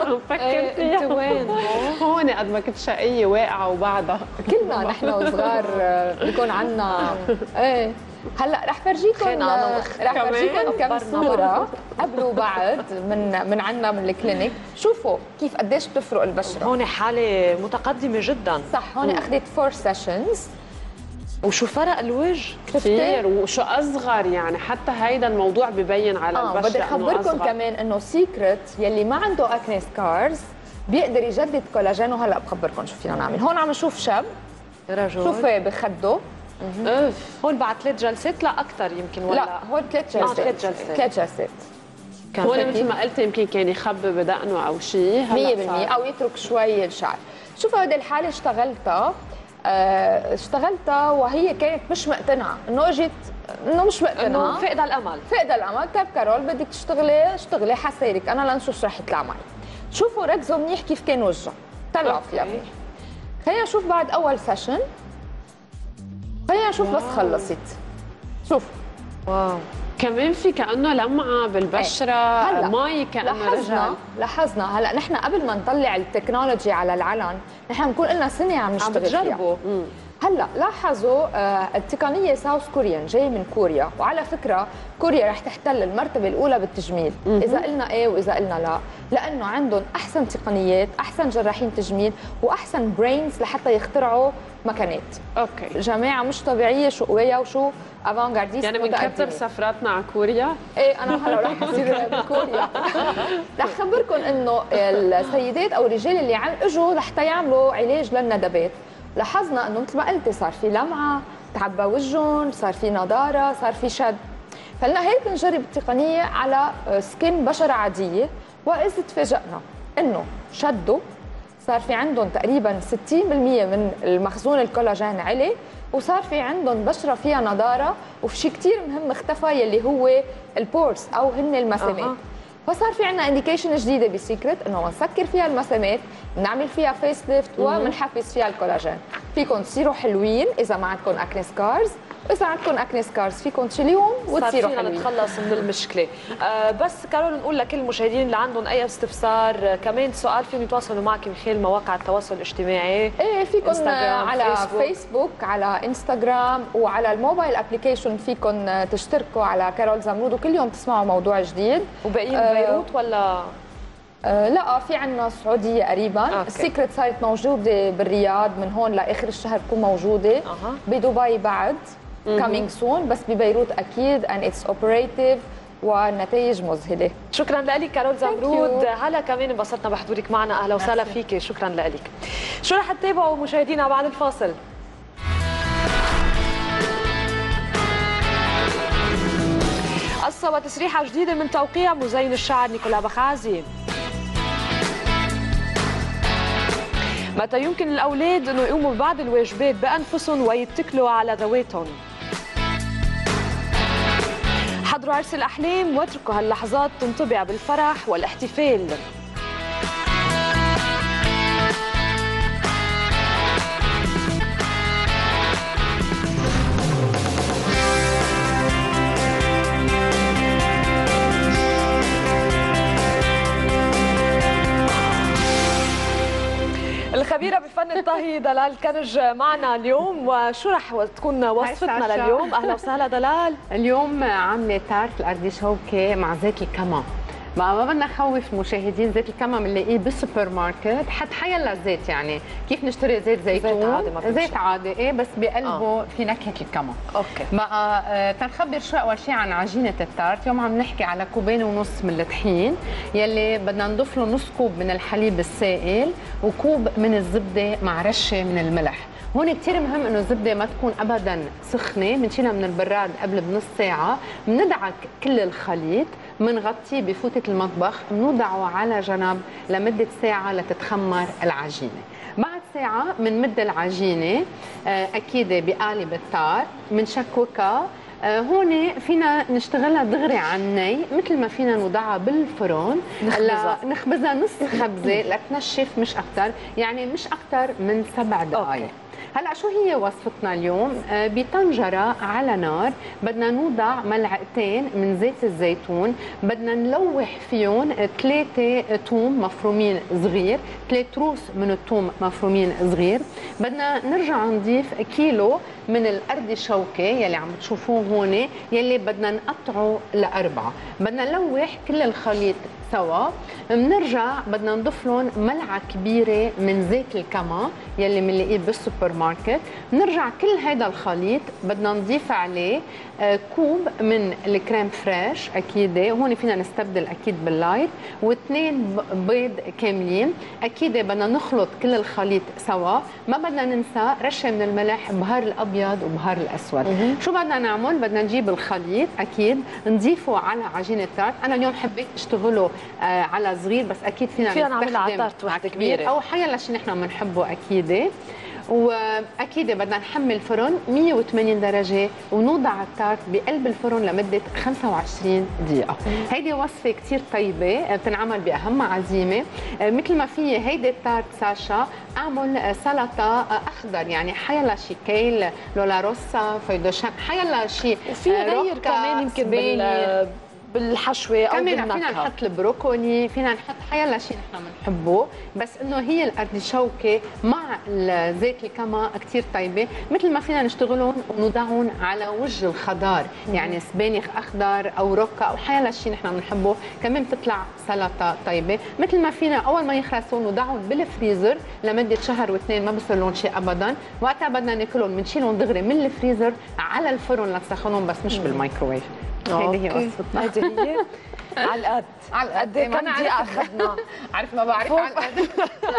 فكرتي انت وين؟ هون قد ما كنت شقيه واقعه وبعدها كلنا نحن وصغار بيكون عندنا. ايه هلا رح فرجيكم كم صوره قبل وبعد من عندنا من الكلينيك. شوفوا كيف قديش بتفرق البشره. هون حاله متقدمه جدا. صح، هون اخذت 4 سيشنز. وشو فرق الوجه كثير، وشو اصغر. يعني حتى هيدا الموضوع ببين على البشره. بدي اخبركم كمان انه سيكرت يلي ما عنده اكني سكارز بيقدر يجدد كولاجين. وهلا بخبركم شو فينا نعمل. هون عم نشوف شاب رجل، شوفي بخده. هون بعد 3 جلسات لا اكثر يمكن، ولا لا هون 3 جلسات. 3 جلسات. هون مثل ما قلت يمكن كان يخبي بدقنه او شيء 100%، او يترك شوي الشعر. شوفوا هيدي الحاله اشتغلتها اشتغلتها وهي كانت مش مقتنعه، انه اجت انه مش مقتنعه، انه فقد الامل. فقد الامل. طيب كارول بدك تشتغلي اشتغلي حسيرك، انا لنشوف رح يطلع معي. شوفوا ركزوا منيح كيف كان وجهها، طلعوا فيها. خلينا نشوف بعد اول سيشن، خلينا نشوف بس خلصت. شوف واو، كمان في كأنه لمعة بالبشرة، مي كأنه رجل. لاحظنا هلا نحن قبل ما نطلع التكنولوجي على العلن، نحن بنكون لنا سنة عم نشتغل فيها. بتجربوا. هلا لاحظوا التقنية ساوث كوريان جاي من كوريا، وعلى فكرة كوريا رح تحتل المرتبة الأولى بالتجميل، إذا قلنا إيه وإذا قلنا لا، لأنه عندهم أحسن تقنيات، أحسن جراحين تجميل، وأحسن برينز لحتى يخترعوا مكانات. اوكي، جماعة مش طبيعية، شو قوية وشو افانجارديست. يعني بنكتر سفراتنا على كوريا. ايه انا هلا رح اصير بكوريا. رح خبركم انه السيدات او الرجال اللي اجوا لحتى يعملوا علاج للندبات، لاحظنا انه مثل ما قلتي صار في لمعه، تعبى وجههم، صار في نضاره، صار في شد. فقلنا هيك نجرب التقنيه على سكين بشره عاديه، واذا تفاجئنا انه شدوا، صار في عندهم تقريبا 60% من المخزون الكولاجين علي، وصار في عندهم بشره فيها نضاره، وفي شيء كثير مهم اختفى يلي هو البورس او هن المسامات. فصار في عندنا انديكيشن جديده بسيكريت انه نسكر فيها المسامات، نعمل فيها فيس ليفت ومنحفز فيها الكولاجين. فيكم تصيروا حلوين اذا ما عندكم اكني سكارز، واذا عندكم اكني سكارز فيكم تشيليهم وتصيروا حلوين. نتخلص من المشكله. بس كارول نقول لكل المشاهدين اللي عندهم اي استفسار، كمان سؤال فيهم يتواصلوا معك من خلال مواقع التواصل الاجتماعي. ايه فيكم على فيسبوك، على انستغرام، وعلى الموبايل ابلكيشن فيكم تشتركوا على كارول زمرود، وكل يوم تسمعوا موضوع جديد. وباقيين بيروت ولا؟ لا، في عندنا السعوديه قريبا. السيكريت صارت موجوده بالرياض، من هون لاخر الشهر تكون موجوده. بدبي بعد coming soon، بس ببيروت اكيد and it's operative والنتائج مذهله. شكرا لك كارول زمرود. هلا كمان انبسطنا بحضورك معنا، اهلا وسهلا فيك. شكرا لك. شو رح تتابعوا مشاهدينا بعد الفاصل؟ قصة وتسريحة جديدة من توقيع مزين الشعر نيكولا بخازي. متى يمكن الأولاد أنه يقوموا ببعض الواجبات بأنفسهم ويتكلوا على ذواتهم؟ حضروا عرس الأحلام واتركوا هاللحظات تنطبع بالفرح والاحتفال. الخبيرة بفن الطهي دلال كنج معنا اليوم، وشو رح تكون وصفتنا لليوم؟ أهلا وسهلا دلال. اليوم عاملة تارت الأرديشوكة مع زيت الكمون. ما بدنا نخوف المشاهدين، زيت الكمون بنلاقيه بالسوبر ماركت، حيلا زيت، يعني كيف نشتري زيت زيتون؟ زيت عادي ايه، بس بقلبه في نكهه الكمون. اوكي. ما تنخبر شو اول شيء عن عجينه التارت. اليوم عم نحكي على 2.5 كوب من الطحين يلي بدنا نضيف له نص كوب من الحليب السائل، وكوب من الزبده مع رشه من الملح. هون كثير مهم انه الزبده ما تكون ابدا سخنه، بنشيلها من البراد قبل بنص ساعه، بندعك كل الخليط، بنغطيه بفوطه المطبخ، بنوضعه على جنب لمده ساعه لتتخمر العجينه. بعد ساعه بنمد العجينه اكيد بقالب التار، بنشككها. هون فينا نشتغلها دغري على الني، مثل ما فينا نوضعها بالفرن نخبزها نص خبزه لتنشف، مش اكثر، يعني مش اكثر من 7 دقائق. هلا شو هي وصفتنا اليوم؟ بطنجره على نار بدنا نوضع 2 ملعقتين من زيت الزيتون، بدنا نلوح فيهم 3 ثوم مفرومين صغير، 3 روس من الثوم مفرومين صغير، بدنا نرجع نضيف كيلو من الأردشوكة يلي عم تشوفوه هون، يلي بدنا نقطعه ل4، بدنا نلوح كل الخليط سوا، بنرجع بدنا نضيف لهم ملعقه كبيره من زيت الكما يلي بنلاقيه بالسوبر ماركت، بنرجع كل هذا الخليط بدنا نضيف عليه كوب من الكريم فريش اكيد، هون فينا نستبدل اكيد باللايت، و2 بيض كاملين، اكيد بدنا نخلط كل الخليط سوا، ما بدنا ننسى رشه من الملح، بهار الابيض وبهار الاسود. شو بدنا نعمل؟ بدنا نجيب الخليط اكيد نضيفه على عجينه التارت. انا اليوم حبيت اشتغله على صغير، بس اكيد فينا نعمل على تارت وحده كبيره او حيلا شيء نحن بنحبه اكيد. واكيد بدنا نحمل الفرن 180 درجه ونوضع التارت بقلب الفرن لمده 25 دقيقه. هيدي وصفه كثير طيبه بتنعمل باهم عزيمه. مثل ما في هيدي التارت ساشا اعمل سلطه اخضر، يعني حيلا شي كيل، لولا روسا، فيدوشان، حيلا شي وفي غير كمان يمكن بالحشوه او كمان بالنكهه. فينا نحط البروكولي، فينا نحط حيلا شيء نحن بنحبه، بس انه هي الارتشوكه مع زيت الكما كثير طيبه، مثل ما فينا نشتغلهم ونوضعهم على وجه الخضار، يعني سبانخ اخضر او روكا او حيلا شيء نحن بنحبه، كمان بتطلع سلطه طيبه. مثل ما فينا اول ما يخلصوا نوضعهم بالفريزر لمده شهر واثنين ما بصير لهم شيء ابدا، وقتها بدنا ناكلهم بنشيلهم دغري من الفريزر على الفرن لتسخنهم، بس مش بالمايكروويف. هيدي هي وصفتنا. هيدي هي على القد. على القد كم دقيقة أخذنا؟ عارف ما بعرف على القد.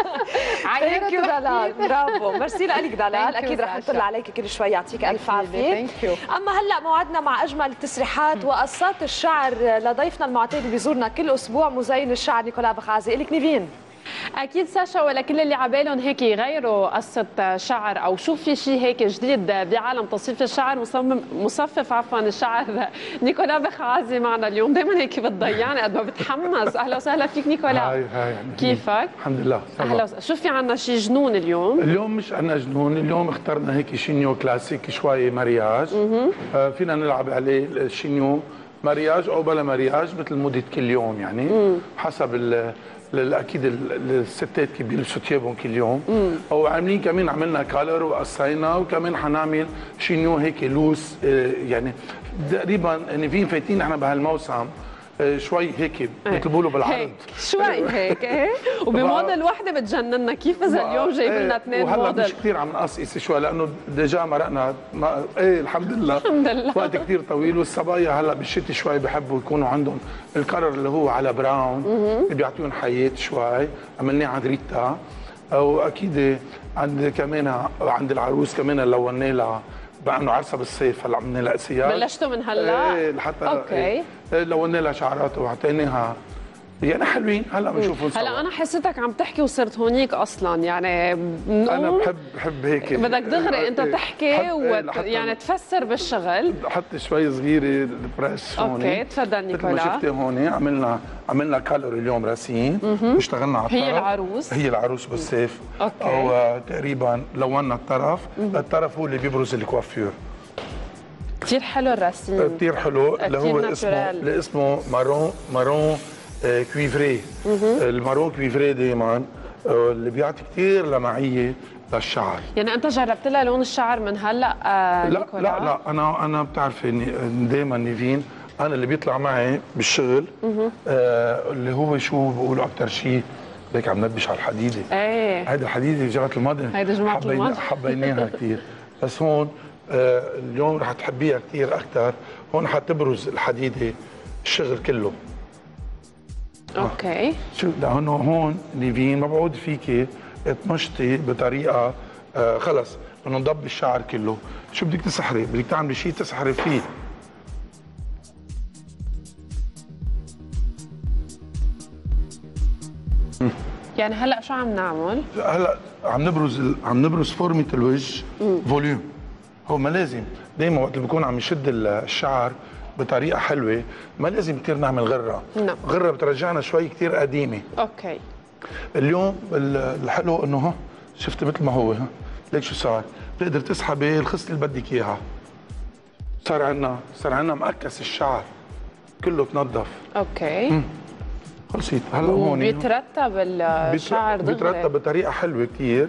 ثانك يو دلال، برافو، ميرسي لك دلال، أكيد رح نطلع عليك كل شوي، يعطيك ألف عافية. أما هلا موعدنا مع أجمل التسريحات وقصات الشعر لضيفنا المعتاد اللي بيزورنا كل أسبوع، مزين الشعر نيكولا بخازي. إلك نيفين. اكيد ساشا، ولكل اللي عبالهم هيك يغيروا قصه شعر او شوف في شيء هيك جديد بعالم تصفيف الشعر، مصفف الشعر نيكولا بخازي معنا اليوم. دائما هيك بتضيعني قد ما بتحمس. اهلا وسهلا فيك نيكولا. هاي كيفك؟ الحمد لله. اهلا وسهلا. شوف في عنا شيء جنون اليوم. اليوم مش عنا جنون، اليوم اخترنا هيك شينيو كلاسيك شوي مارياج. فينا نلعب عليه الشينيو مارياج او بلا مارياج مثل مده كل يوم، يعني حسب اكيد الستات كي بيلبسوا ثيابهم كل يوم. او عاملين كمان عملنا كالر وقصينا، وكمان حنعمل شينيو هيك لوس، يعني تقريبا نيفين فايتين نحن بهالموسم شوي هيك بيطلبوا له بالعرض هيك شوي هيك ايه، وبموديل وحده بتجننا. كيف اذا اليوم جايب لنا اثنين موديل؟ وهلا مش كثير عم نقصقص شوي لانه ديجا مرقنا ايه الحمد لله الحمد لله وقت كثير طويل. والصبايا هلا بالشتي شوي بحبوا يكونوا عندهم الكرر اللي هو على براون اللي بيعطيهم حياه شوي. عملناه عند ريتا، واكيد عند كمان عند العروس كمان لوناه لها بانه عرسها بالصيف. هلا عملنا لها قسيات، بلشتوا من هلا؟ ايه لحتى اوكي. إيه لونا لها شعراتها وعطيناها، يعني حلوين. هلا بنشوفهم سوا. هلا انا حسيتك عم تحكي وصرت هونيك اصلا، يعني انا بحب هيك بدك دغري انت تحكي يعني تفسر بالشغل. حط شوي صغيره بريس هون. اوكي تفضل نيكولا. مثل ما شفتي هون عملنا كالور اليوم راسين، اشتغلنا على الطرف. هي العروس بالصيف. اوكي. او تقريبا لونا الطرف. الطرف هو اللي بيبرز الكوافير. كثير حلو الراسين، كثير حلو، اللي هو اسمه مارون كويفري. المارون كويفري دائما اللي بيعطي كثير لمعيه للشعر. يعني انت جربت لها لون الشعر من هلا نيكولا؟ لا انا بتعرفي دائما نيفين انا اللي بيطلع معي بالشغل اللي هو شو بقولوا اكثر شيء هيك عم نبش على الحديده. ايه هيدي الحديده جماعه الموديل، هيدي جماعه الموديل حبيناها كثير. بس هون اليوم رح تحبيها كثير اكثر. هون حتبرز الحديده الشغل كله. اوكي. شو لانه هون نيفين ما بعود فيكي تمشطي بطريقه خلص انه نضب الشعر كله. شو بدك تسحري؟ بدك تعملي شيء تسحري فيه. يعني هلا شو عم نعمل؟ هلا عم نبرز فورمه الوجه فوليوم. هو ما لازم دائما وقت اللي بكون عم يشد الشعر بطريقه حلوه ما لازم كثير نعمل غره. نعم. غره بترجعنا شوي كثير قديمه. اوكي. اليوم الحلو انه شفت مثل ما هو ليك شو صار؟ بتقدر تسحبي الخصله اللي بدك اياها. صار عندنا مقكس الشعر كله تنظف. اوكي. خلصت. هلا هون بيترتب الشعر دغري، بيترتب بطريقه حلوه كثير.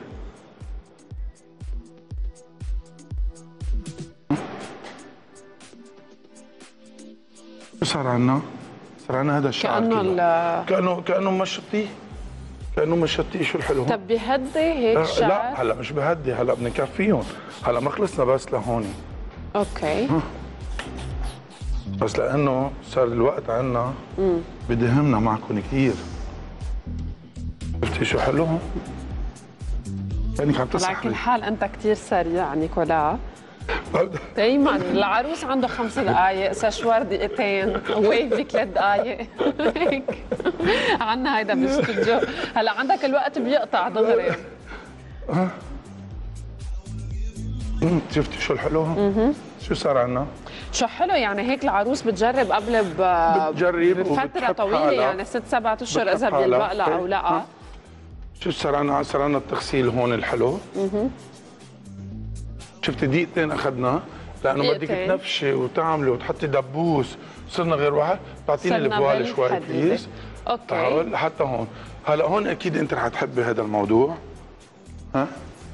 صار عنا هذا الشعر كأنه مشطيه شو الحلو. طب بهدي هيك الشعر؟ لا هلا مش بهدي، هلا بدنا نكفيهم. هلا ما خلصنا بس لهون. اوكي. بس لانه صار الوقت عنا بدي همنا معكم كثير. شفتي شو حلو؟ كانك عم تسحري. على كل حال انت كثير سريع نيكولا. دايما العروس عنده 5 دقائق، سشوار دقيقتين، ويفي 3 دقائق هيك. عنا هيدا بالاستوديو. هلا عندك الوقت بيقطع دغري. شفتي شو الحلو؟ شو صار عنا؟ شو حلو يعني هيك العروس بتجرب قبل بتجرب بفتره طويله يعني 6-7 اشهر اذا بيلبق لها او لا. شو صار عنا؟ صار عنا التغسيل هون الحلو. شفتي دقيقتين اخذنا لانه بدك تنفشي وتعملي وتحطي دبوس. صرنا غير واحد. تعطيني الفوال شوي بليز. اوكي حتى هون. هلا هون اكيد انت رح تحبي هذا الموضوع. ها؟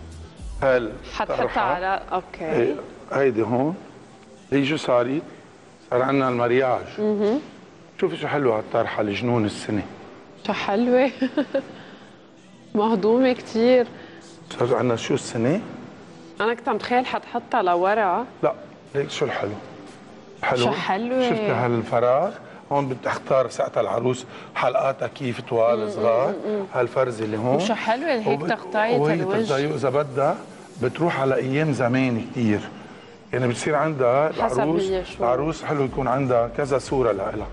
حتحطها على اوكي. هيدي هون هي شو صارت؟ صار عندنا المرياج. شوفي شو حلوه هالطرحه لجنون السنه. شو حلوه مهضومه كثير. صار عندنا شو السنه؟ انا كنت عم تخيل حتحطها لورا. لا ليك شو الحلو؟ شو حلوه. شفتي هالفراغ؟ هون بدي اختار ساعتها العروس حلقاتها كيف طوال صغار. هالفرزه اللي هون وشو حلوه هيك تغطيه الوجه. اذا بدها بتروح على ايام زمان كثير. يعني بتصير عندها العروس حلو يكون عندها كذا صوره لها.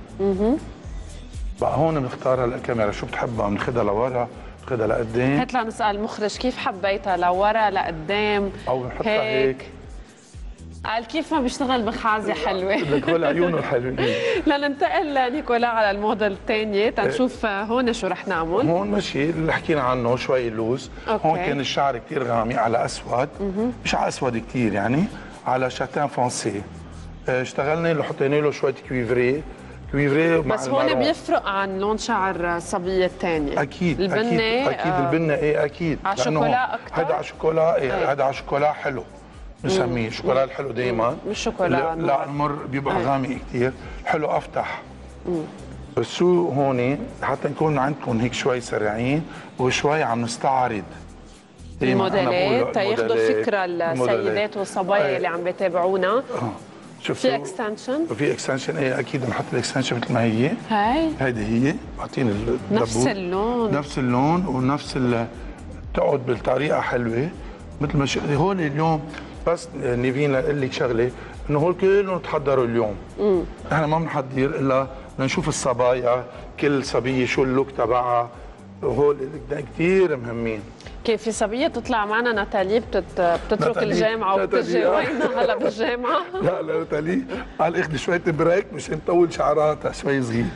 بقى هون بنختارها للكاميرا. شو بتحبها؟ بناخذها لورا، بناخذها لقدام. هات لنسال المخرج كيف حبيتها لورا لقدام او بنحطها هيك. قال كيف ما بيشتغل بخازه حلوه. لك هول عيونه حلوين. لننتقل نيكولا على الموديل الثانيه تنشوف هون شو رح نعمل. هون ماشي اللي حكينا عنه شوي لوز. هون كان الشعر كثير غامق على اسود. مش على اسود كثير يعني على شاتان فونسي. اشتغلنا له حطينا له شويه كويفري بس هون بيفرق عن لون شعر الصبيه الثانيه. اكيد البنه اكيد البنه ايه اكيد على شوكولا اكثر. هذا على شوكولا هذا على شوكولا حلو بنسميه الشوكولا الحلو دائما. مش شوكولا لا المر بيبقى غامق كثير حلو افتح. بس شو هون حتى نكون عندكم هيك شوي سريعين وشوي عم نستعرض الموديلات تياخذوا فكره السيدات والصبايا اللي عم بيتابعونا. في اكستنشن؟ في اكستنشن ايه اكيد بنحط الاكستنشن مثل ما هي. هيدي هي بعطيني نفس اللون ونفس بتقعد بالطريقه حلوه مثل ما هون اليوم. بس نيفين لاقول لك شغله انه هول كلهم تحضروا اليوم. احنا ما بنحضر الا لنشوف الصبايا كل صبيه شو اللوك تبعها. هول كثير مهمين. كيف في صبيه تطلع معنا ناتالي بتترك الجامعه وبتجي وينها هلا بالجامعه؟ لا ناتالي قال اخذي شويه بريك مشان تطول شعراتها شوي صغير.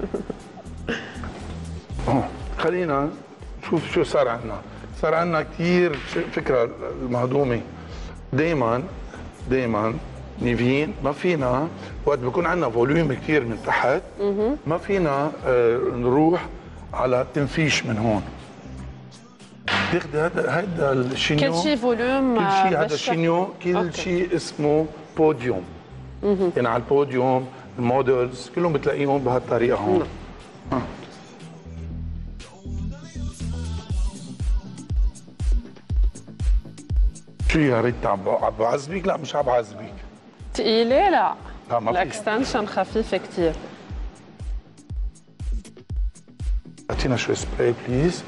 خلينا نشوف شو صار عندنا. صار عندنا كثير فكره المهضومه. دائما نيفين ما فينا وقت بيكون عندنا فوليوم كثير من تحت ما فينا نروح على تنفيش من هون. تاخذ هذا الشينيو كل شيء فوليوم. كل شيء هذا الشينيو كل شيء اسمه بوديوم. يعني على البوديوم المودلز كلهم بتلاقيهم بهالطريقه هون. شو يا ريت عم بعذبك؟ لا مش عم بعذبك. ثقيله؟ لا ما الاكستنشن خفيفه كثير. اعطينا شوي سبراي بليز.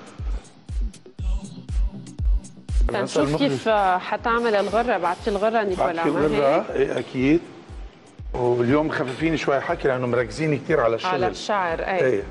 تنشوف كيف حتعمل الغره. بعد في الغره نيكولا. بعد في الغره ايه اكيد. واليوم مخففين شوي حكي لانه مركزين كثير على الشغل على الشعر. ايه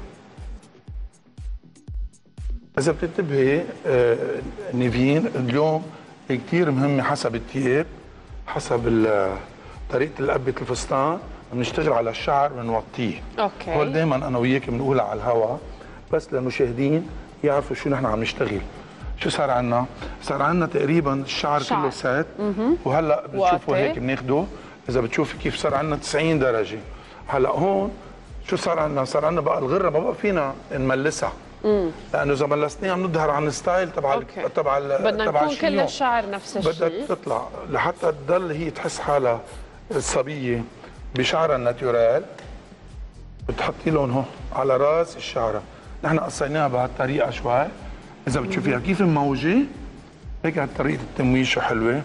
اذا بتنتبهي نيفين اليوم كثير مهمه حسب الثياب حسب طريقه لقبه الفستان بنشتغل على الشعر بنوطيه. اوكي. هول دائما انا وياك بنقولها على الهواء بس للمشاهدين يعرفوا شو نحن عم نشتغل. شو صار عندنا؟ صار عندنا تقريبا الشعر كله سات. وهلا بتشوفوا هيك بناخده. اذا بتشوفي كيف صار عندنا 90 درجه. هلا هون شو صار عندنا؟ صار عندنا بقى الغره ما بقى فينا نملسها. لانه اذا ملسناها بنظهر عن الستايل تبع بدنا نكون كل الشعر نفس الشيء. بدها تطلع لحتى تضل هي تحس حالها الصبيه بشعرها الناتورال. بتحطي لهم هون على راس الشعره. نحن قصيناها بهالطريقه شوي. اذا بتشوفيها كيف موجه هيك طريقه التمويشه حلوه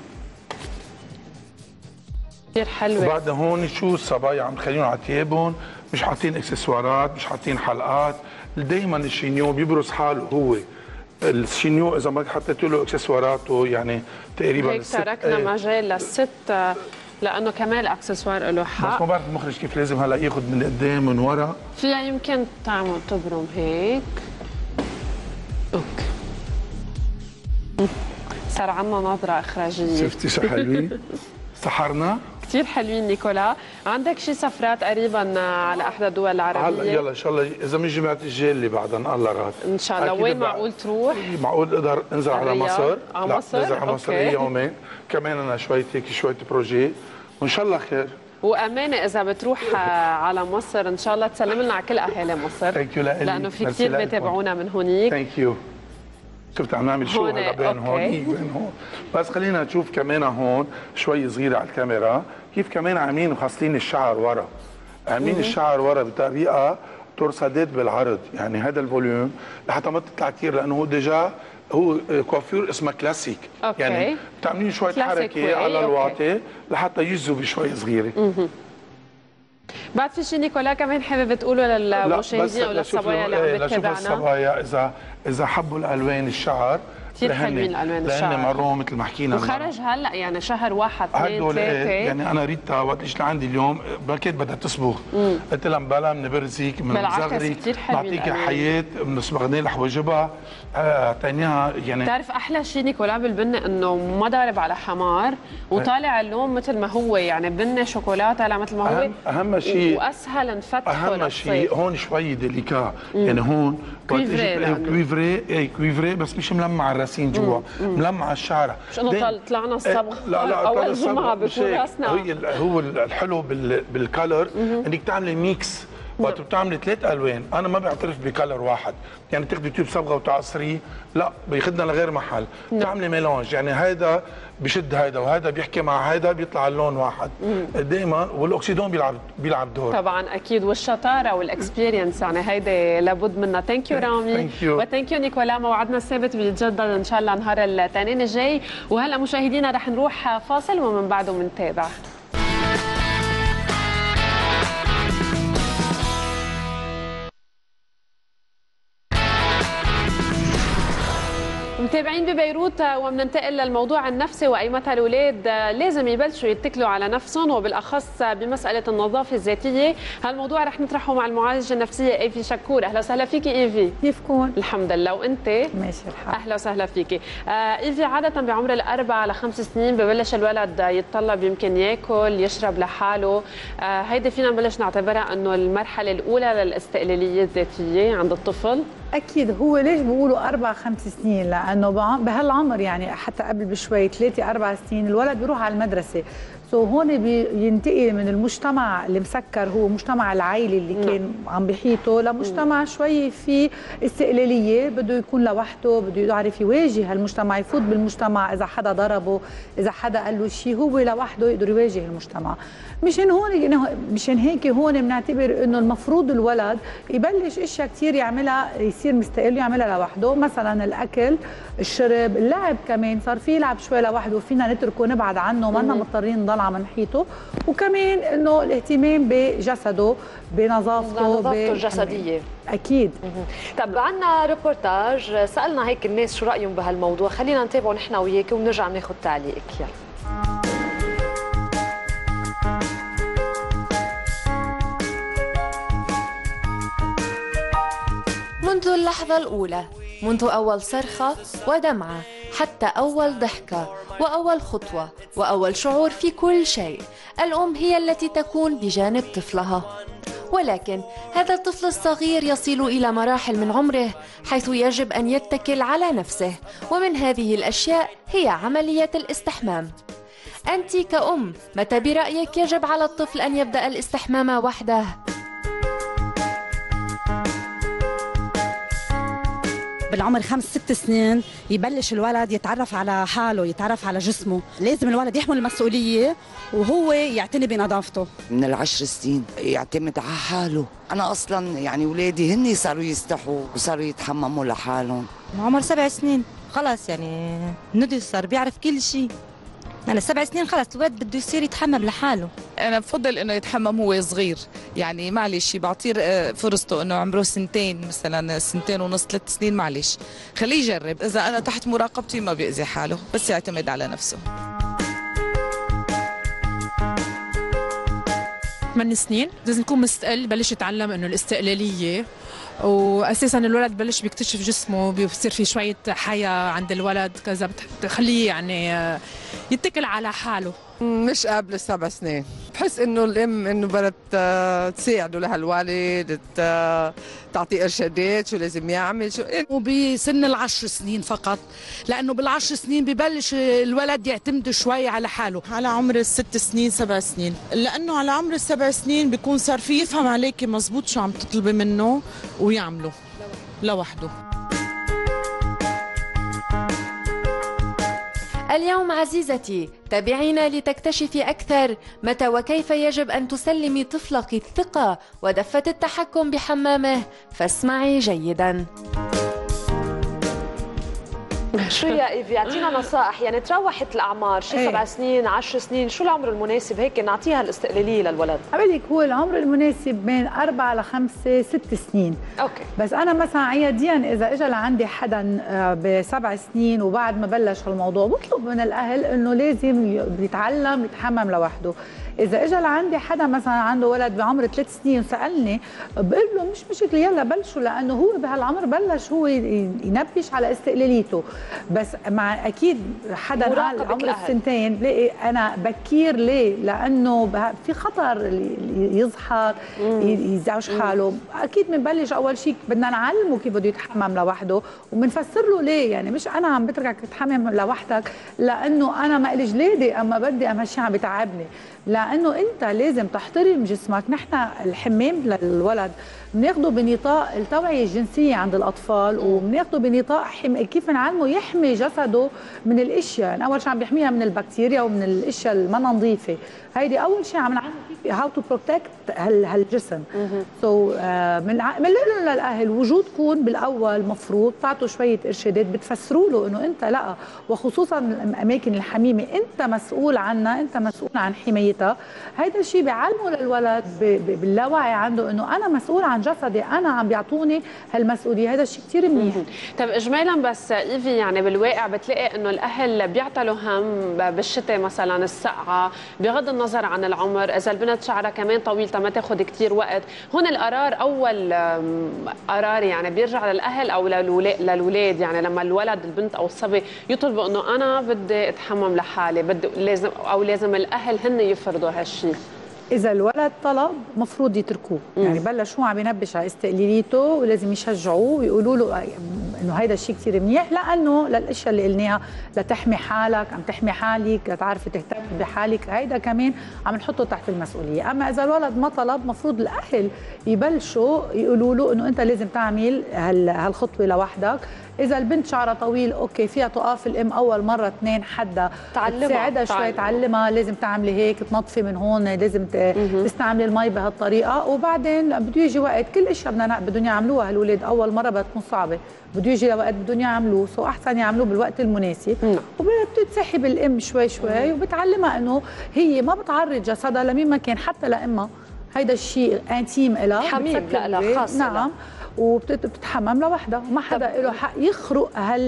كثير حلوه. وبعدها هون شو الصبايا عم تخليهم على ثيابهم مش حاطين اكسسوارات مش حاطين حلقات. دائما الشينيو بيبرز حاله هو. الشينيو اذا ما حطيت له اكسسواراته يعني تقريبا هيك تركنا مجال للست لانه كمان الاكسسوار له حق. بس ما بعرف المخرج كيف لازم هلا ياخذ من قدام من ورا. فيها يمكن تعمل تبرم هيك. اوكي. صار عندنا نظره اخراجيه. شفتي شو حلوين؟ سحرنا كثير حلوين نيكولا. عندك شي سفرات قريبا على احدى الدول العربيه؟ هلا يلا ان شاء الله اذا من جمعه الجاي اللي بعدها الله راد ان شاء الله. وين معقول تروح؟ معقول اقدر انزل على مصر. على مصر؟ انزل على مصر يومين كمان. انا شويه هيك شويه بروجي وان شاء الله خير. وامانه اذا بتروح على مصر ان شاء الله تسلم لنا على كل اهالي مصر. ثانك يو لانه في كثير بيتابعونا من هونيك. ثانك يو. شفت عم نعمل شو هلا بين هون وبين هون. بس خلينا نشوف كمان هون شوي صغيره على الكاميرا كيف كمان عاملين وخاصين الشعر ورا. عاملين الشعر ورا بطريقه ترصدت بالعرض، يعني هذا الفوليوم لحتى ما تطلع كثير لانه هو ديجا هو كوافير اسمها كلاسيك. يعني بتعملين شويه حركه على الواطي لحتى يجذب بشوي صغيره. بعد في شيء نيكولا كمان حابب تقوله للمشاهدين او للصبايا اللي عم بتتابعنا؟ الصبايا اذا حبوا الالوان الشعر كثير حلوين الالوان الشعر لان مرون مثل ما حكينا وخرج هلا يعني شهر 1 2 3. يعني انا ريتا وقت اجت لعندي اليوم بكيت بدها تصبغ قلت لها مبلا بنبرزيك بنصغرك بنعطيك حياه بنصبغني لها حواجبها اعطيناها. يعني بتعرف احلى شيء نيكولا بالبنه انه ما ضارب على حمار وطالع اللون مثل ما هو، يعني بنه شوكولا طالع مثل ما هو. اهم شيء واسهل نفتحه. اهم شيء هون شوي ديليكا، يعني هون كويفري بس مش ملمع الراسين جوا، ملمع الشعر. مش انه طلعنا الصبغ اول جمعه بكون راسنا. هو الحلو بالكالر انك تعملي ميكس. وقت بتعملي 3 الوان انا ما بعترف بكالر واحد، يعني تاخذي تيوب صبغه وتعصريه لا بياخذنا لغير محل. بتعملي ميلانج، يعني هيدا بشد هيدا وهذا بيحكي مع هيدا بيطلع اللون واحد دائما. والاكسيدون بيلعب دور طبعا اكيد، والشطاره والاكسبيرينس يعني هيدي لابد منها. ثانك يو رامي وثانك يو نيكولا. موعدنا الثابت بيتجدد ان شاء الله نهار الاثنين الجاي. وهلا مشاهدينا رح نروح فاصل ومن بعده بنتابع. متابعين ببيروت وبننتقل للموضوع النفسي وايمتى الاولاد لازم يبلشوا يتكلوا على نفسهم وبالاخص بمساله النظافه الذاتيه. هالموضوع رح نطرحه مع المعالجه النفسيه ايفي شكور. اهلا وسهلا فيكي ايفي. كيفكم؟ الحمد لله. وانت؟ ماشي الحال. اهلا وسهلا فيكي. ايفي عاده بعمر ال4 ل5 سنين ببلش الولد يتطلب يمكن ياكل يشرب لحاله. هيدي فينا نبلش نعتبرها انه المرحله الاولى للاستقلاليه الذاتيه عند الطفل. اكيد. هو ليش بيقولوا 4-5 سنين؟ لانه بهالعمر يعني حتى قبل بشوي 3-4 سنين الولد بيروح على المدرسه. هون بينتقل من المجتمع اللي مسكر هو مجتمع العائلي اللي كان عم بيحيطه لمجتمع شوي في استقلاليه، بده يكون لوحده، بده يعرف يواجه هالمجتمع، يفوت بالمجتمع. اذا حدا ضربه، اذا حدا قال له شيء، هو لوحده يقدر يواجه المجتمع. مشان هيك هون بنعتبر انه المفروض الولد يبلش اشياء كثير يعملها، يصير مستقل يعملها لوحده. مثلا الاكل، الشرب، اللعب كمان صار في يلعب شوي لوحده، فينا نتركه نبعد عنه، ما لنا مضطرين نضل عم نحيطه. وكمان انه الاهتمام بجسده، بنظافته الجسديه. اكيد. طب عندنا ريبورتاج سالنا هيك الناس شو رايهم بهالموضوع، خلينا نتابعه نحن وياك ونرجع ناخذ تعليقك. يلا. منذ اللحظة الأولى، منذ أول صرخة ودمعة حتى أول ضحكة وأول خطوة وأول شعور في كل شيء، الأم هي التي تكون بجانب طفلها. ولكن هذا الطفل الصغير يصل إلى مراحل من عمره حيث يجب أن يتكل على نفسه، ومن هذه الأشياء هي عملية الاستحمام. أنت كأم متى برأيك يجب على الطفل أن يبدأ الاستحمام وحده؟ بالعمر 5-6 سنين يبلش الولد يتعرف على حاله، يتعرف على جسمه. لازم الولد يحمل المسؤولية وهو يعتني بنظافته. من ال10 سنين يعتمد على حاله. أنا أصلا يعني ولادي هني صاروا يستحوا وصاروا يتحمموا لحالهم. عمر 7 سنين خلاص يعني ندرس، صار بيعرف كل شيء. أنا 7 سنين خلص الولد بده يصير يتحمم لحاله. أنا بفضل إنه يتحمم هو صغير، يعني معلش بعطيه فرصته إنه عمره 2 مثلا 2.5 3 سنين، معلش خليه يجرب. إذا أنا تحت مراقبتي ما بيأذي حاله، بس يعتمد على نفسه. 8 سنين لازم يكون مستقل، بلش يتعلم انه الاستقلاليه، واساسا الولد بلش بيكتشف جسمه، بيصير في شويه حياه عند الولد كذا، بتخليه يعني يتكل على حاله. مش قبل ال7 سنين، بحس انه الام انه بدها تساعده لهالوالد، تعطيه ارشادات شو لازم يعمل شو. وبسن ال10 سنين فقط، لانه بال10 سنين ببلش الولد يعتمد شوي على حاله. على عمر ال6 سنين 7 سنين، لانه على عمر ال7 سنين بيكون صار في يفهم عليكي مزبوط شو عم تطلبي منه ويعمله لوحده. اليوم عزيزتي تابعينا لتكتشفي أكثر متى وكيف يجب أن تسلمي طفلك الثقة ودفة التحكم بحمامه، فاسمعي جيداً. شو يا ايفي، اعطينا نصائح، يعني تروحت الاعمار، شي 7 سنين 10 سنين، شو العمر المناسب هيك نعطيها الاستقلاليه للولد؟ قبل لك هو العمر المناسب بين 4 ل 5 6 سنين. اوكي. بس انا مثلا عياديا اذا اجى لعندي حدا ب7 سنين وبعد ما بلش هالموضوع، بطلب من الاهل انه لازم يتعلم يتحمم لوحده. إذا إجا لعندي حدا مثلا عنده ولد بعمر 3 سنين وسألني، بقول له مش مشكلة يلا بلشوا، لأنه هو بهالعمر بلش هو ينبش على استقلاليته. بس مع أكيد حدا على عمر السنتين بلاقي أنا بكير. ليه؟ لأنه في خطر يضحك يزعج حاله. أكيد بنبلش أول شيء بدنا نعلمه كيف بده يتحمم لوحده، وبنفسر له ليه. يعني مش أنا عم بتركك تتحمم لوحدك لأنه أنا ما إلي جلادي أما بدي أهم شيء عم بتعبني، لأنه أنت لازم تحترم جسمك. نحن الحمام للولد بناخده بنطاق التوعية الجنسية عند الأطفال، وبناخده بنطاق كيف نعلمه يحمي جسده من الأشياء. يعني أول شيء عم بيحميها من البكتيريا ومن الأشياء الما نظيفة. هيدي أول شيء عم نعلمه كيف هاو تو بروتكت هالجسم. بنقول للأهل وجودكم بالأول مفروض تعطوا شوية إرشادات، بتفسروا له إنه أنت لا، وخصوصا الأماكن الحميمة أنت مسؤول عنها، أنت مسؤول عن حمايتها. هيدا الشيء بيعلمه للولد باللاوعي عنده إنه أنا مسؤول عن جسدي، أنا عم بيعطوني هالمسؤولية. هذا الشيء كثير منيح. طيب إجمالا بس إيفي، يعني بالواقع بتلاقي إنه الأهل بيعتلوا هم بالشتاء مثلا السقعة، بغض النظر عن العمر. إذا البنت شعرها كمان طويل ما تاخذ كثير وقت. هون القرار أول قرار يعني بيرجع للأهل أو للولاد. يعني لما الولد البنت أو الصبي يطلبوا إنه أنا بدي أتحمم لحالي، بدي لازم الأهل هن يفرضوا هالشيء. إذا الولد طلب مفروض يتركوه. يعني بلش هو عم ينبش على استقلاليته ولازم يشجعوه ويقولوا له إنه هيدا الشيء كثير منيح، لأنه للأشياء اللي قلناها لتحمي حالك، عم تحمي حالك، لتعرفي تهتمي بحالك، هيدا كمان عم نحطه تحت المسؤولية. أما إذا الولد ما طلب مفروض الأهل يبلشوا يقولوا له إنه أنت لازم تعمل هالخطوة لوحدك. إذا البنت شعرها طويل أوكي فيها تقف الأم أول مرة 2 حدا تساعدها شوي، تعلمها لازم تعملي هيك، تنظفي من هون، لازم تستعملي المي بهالطريقة. وبعدين بده يجي وقت كل اشياء بدهم يعملوها هالولاد اول مره بتكون صعبه، بده يجي وقت بدهم يعملوه، سو احسن يعملوه بالوقت المناسب. وبتتسحب الام شوي شوي وبتعلمها انه هي ما بتعرض جسدها لمين ما كان، حتى لامها. هيدا الشيء انتيم لها، حميم لا خاص. نعم. وبتتحمم لوحدها وما حدا له حق يخرق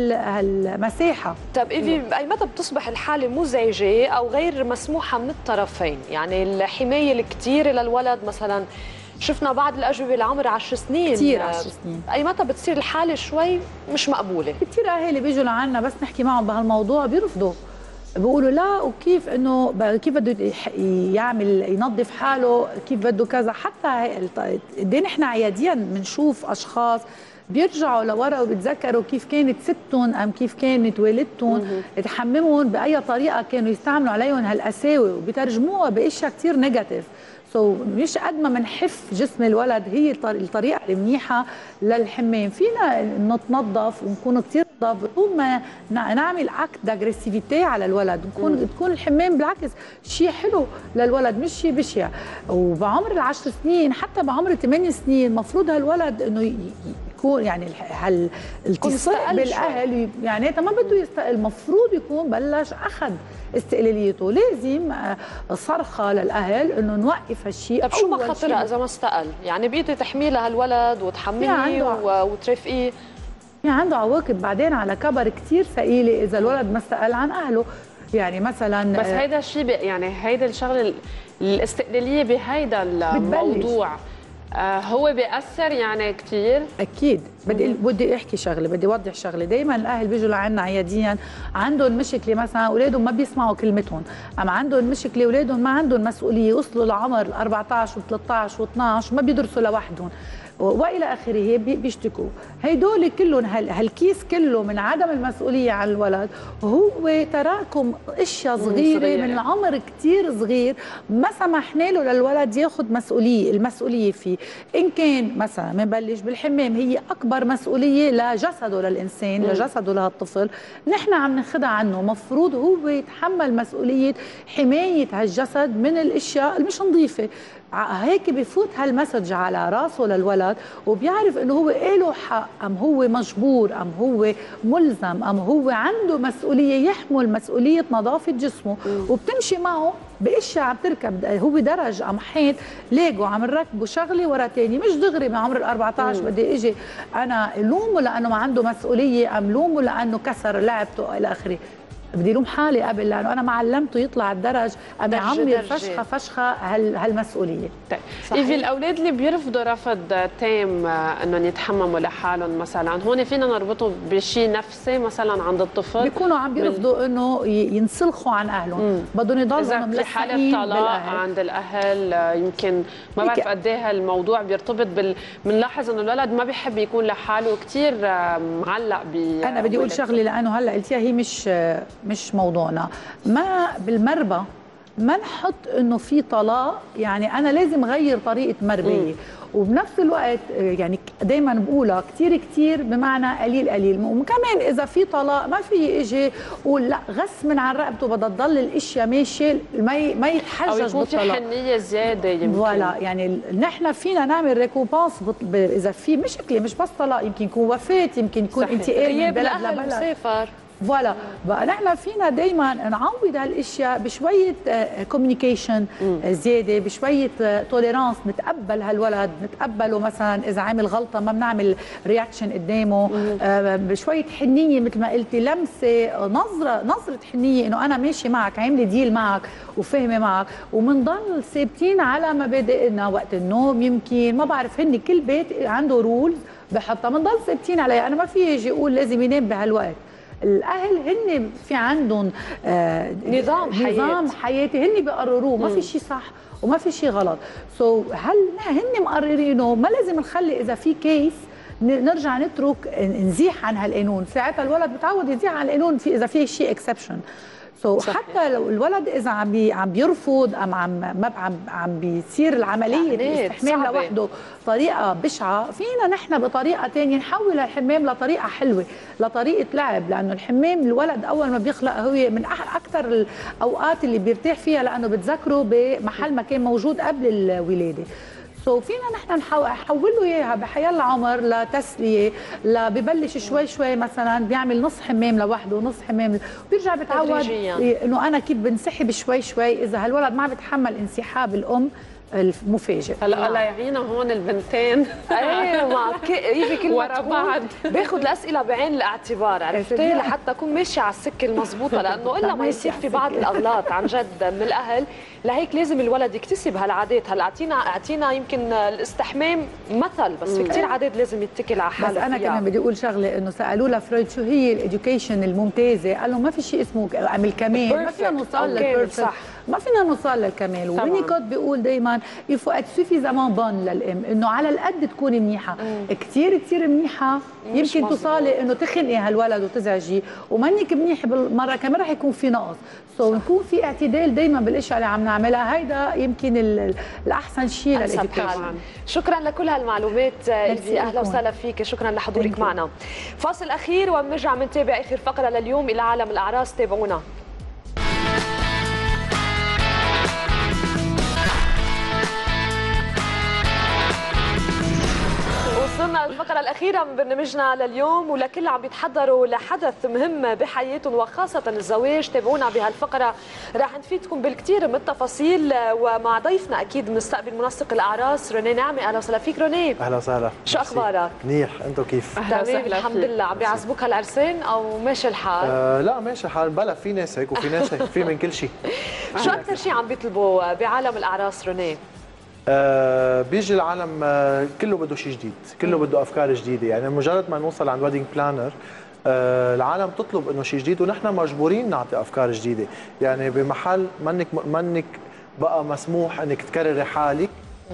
هالمساحه. طيب ايفي، اي متى بتصبح الحاله مزعجه او غير مسموحه من الطرفين؟ يعني الحمايه الكثيره للولد مثلا، شفنا بعض الاجوبه لعمر 10 سنين كثير 10 سنين، اي متى بتصير الحاله شوي مش مقبوله؟ كثير اهالي بيجوا لعنا بس نحكي معهم بهالموضوع بيرفضوا، بيقولوا لا وكيف انه كيف بده يعمل ينظف حاله، كيف بده كذا. حتى قد نحن عياديا بنشوف اشخاص بيرجعوا لورا وبتذكروا كيف كانت ستهم ام كيف كانت والدتهم تحممهم باي طريقه كانوا يستعملوا عليهم هالقساوه، وبيترجموها باشياء كثير نيجاتيف. مش قد ما بنحف جسم الولد هي الطريقه المنيحه للحمام. فينا نتنظف ونكون كثير نظاف بدون ما نعمل اكت داغريسيفيتي على الولد، تكون الحمام بالعكس شيء حلو للولد مش شيء بشع. وبعمر 10 سنين حتى بعمر 8 سنين المفروض هالولد انه يكون يعني التصق بالاهل، يعني ما بده يستقل، المفروض يكون بلش اخذ استقلاليته. لازم صرخه للاهل انه نوقف هالشيء. طيب شو مخاطرها اذا ما استقل؟ يعني بيقدر تحميلها هالولد وتحميه وترافقيه؟ في عنده عواقب بعدين على كبر كثير ثقيله اذا الولد ما استقل عن اهله. يعني مثلا بس هيدا الشيء يعني هيدا الشغله الاستقلاليه بهيدا الموضوع هو بيأثر يعني كثير. اكيد. بدي احكي شغله، بدي اوضح شغله. دائما الاهل بيجوا لعنا عياديا عندهم مشكله، مثلا اولادهم ما بيسمعوا كلمتهم، اما عندهم مشكله اولادهم ما عندهم مسؤوليه، وصلوا لعمر 14 و13 و12 وما بيدرسوا لوحدهم والى اخره، بيشتكوا. هيدول كلهم هالكيس كله من عدم المسؤوليه عن الولد، وهو تراكم اشياء صغيره من العمر كثير صغير ما سمحنا له للولد ياخذ المسؤوليه فيه. ان كان مثلا بنبلش بالحمام، هي اكبر مسؤوليه لجسده للانسان، لجسده لهالطفل، نحن عم ناخذها عنه. مفروض هو يتحمل مسؤوليه حمايه هالجسد من الاشياء المش نظيفه. هيك بفوت هالمسج على راسه للولد، وبيعرف انه هو له حق، ام هو مجبور، ام هو ملزم، ام هو عنده مسؤوليه يحمل مسؤوليه نظافه جسمه، وبتمشي معه باشياء عم تركب. هو درج ام حيط ليجو عم نركبه شغله ورا ثانيه، مش دغري بعمر ال 14 بدي اجي انا لومه لانه ما عنده مسؤوليه، ام لومه لانه كسر لعبته الى اخره. بدي لوم حالي قبل، لانه انا ما علمته يطلع الدرج ام يعمر فشخه هالمسؤوليه. طيب ايفي، الاولاد اللي بيرفضوا رفض تام انهم يتحمموا لحالهم مثلا، هون فينا نربطه بشيء نفسي مثلا عند الطفل؟ بيكونوا عم بيرفضوا انه ينسلخوا عن اهلهم، بدهم يضلوا في حاله طلاق عند الاهل. يمكن ما بعرف قد ايه هالموضوع بيرتبط بنلاحظ انه الولد ما بيحب يكون لحاله، كثير معلق انا بدي اقول شغله، لانه هلا قلتيها هي مش موضوعنا. ما بالمربى ما نحط انه في طلاق، يعني انا لازم غير طريقه مربيه. وبنفس الوقت يعني دائما بقولها كثير بمعنى قليل، وكمان اذا في طلاق ما في اجي قول لا غصب عن رقبته بدها تضل الاشياء ماشيه، ما يتحجج بالطلاق، او يكون في حنيه زياده يمكن. ولا يعني نحن فينا نعمل ريكومبانس اذا في مشكله، مش بس طلاق، يمكن يكون وفاه، يمكن يكون انتقال من بلد لبلد، مسافر. فوالا بقى نحن فينا دائما نعوض هالاشياء بشويه كوميونيكيشن زياده، بشويه توليرانس، نتقبل هالولد، نتقبله مثلا اذا عمل غلطه ما بنعمل رياكشن قدامه، بشويه حنيه مثل ما قلتي، لمسه، نظره حنيه، انه انا ماشي معك، عامله ديل معك وفاهمه معك، وبنضل ثابتين على مبادئنا. وقت النوم يمكن ما بعرف، هن كل بيت عنده رولز بحطها، بنضل ثابتين عليها. انا ما في يجي يقول لازم ينام بهالوقت. الاهل هن في عندهم نظام حياتي هن بيقرروه، ما في شيء صح وما في شيء غلط. هن مقررينه، ما لازم نخلي اذا في كيس نرجع نترك نزيح عن هالقانون. ساعتها الولد بتعود يزيح عن القانون اذا في شيء اكسبشن. حتى لو الولد اذا عم بيرفض ام عم بيصير العمليه بالاستحمام لوحده طريقه بشعه، فينا نحن بطريقه ثانيه نحول الحمام لطريقه حلوه، لطريقه لعب. لانه الحمام الولد اول ما بيخلق هو من اكثر الاوقات اللي بيرتاح فيها، لانه بتذكره بمحل ما كان موجود قبل الولاده. فينا نحن نحول له اياها بحيالله عمر لتسليه، ببلش شوي مثلا بيعمل نص حمام لوحده ونص حمام، بيرجع بتعود انه انا كيف بنسحب شوي اذا هالولد ما بتحمل انسحاب الام المفاجئ. هلا الله يعينا هون البنتين. ايوه يجي كل ورا بعض باخذ الاسئله بعين الاعتبار، عرفتي، لحتى اكون ماشيه على السكه المضبوطه، لانه الا ما يصير في بعض الاغلاط عن جد من الاهل. لهيك لازم الولد يكتسب هالعادات. هلا اعطينا يمكن الاستحمام مثل، بس في كثير عادات لازم يتكل على حاله. بس انا كمان بدي اقول شغله، انه سالوه لفرويد شو هي الاديوكيشن الممتازه، قال له ما في شيء اسمه الكمال، ما فينا نوصل للبيرفكت، ما فينا نوصل للكمال. وينيكوت بيقول دائما يفو ات سوفيزامون بون للام، انه على القد تكون منيحه، كثير منيحه يمكن توصلي انه تخنقي هالولد وتزعجيه، ومنك منيح بالمره كمان رح يكون في نقص. يكون في اعتدال دائما بالاشياء اللي عم نعملها، هيدا يمكن الاحسن شيء للإديوكيشن. شكرا لكل هالمعلومات إلفي، اهلا وسهلا فيك، شكرا لحضورك معنا. فاصل اخير وبنرجع بنتابع اخر فقره لليوم الى عالم الاعراس، تابعونا. وصلنا للفقرة الفقرة الأخيرة من برنامجنا لليوم، ولكل عم بيتحضروا لحدث مهم بحياتهم وخاصة الزواج. تابعونا بهالفقرة راح نفيدكم بالكثير من التفاصيل، ومع ضيفنا أكيد بنستقبل منسق الأعراس روني نعمة. أهلا وسهلا فيك روني. أهلا وسهلا. شو أخبارك؟ منيح، أنتم كيف؟ تمام الحمد لله. عم بيعزبوك هالعرسين أو ماشي الحال؟ لا ماشي الحال، بلا في ناس هيك وفي ناس هيك، في من كل شيء. شو أكثر شيء عم بيطلبوا بعالم الأعراس روني؟ بيجي العالم كله بده شيء جديد، كله بده افكار جديده، يعني مجرد ما نوصل عند ويدنج بلانر العالم تطلب انه شيء جديد، ونحن مجبورين نعطي افكار جديده، يعني بمحل منك بقى مسموح انك تكرري حالك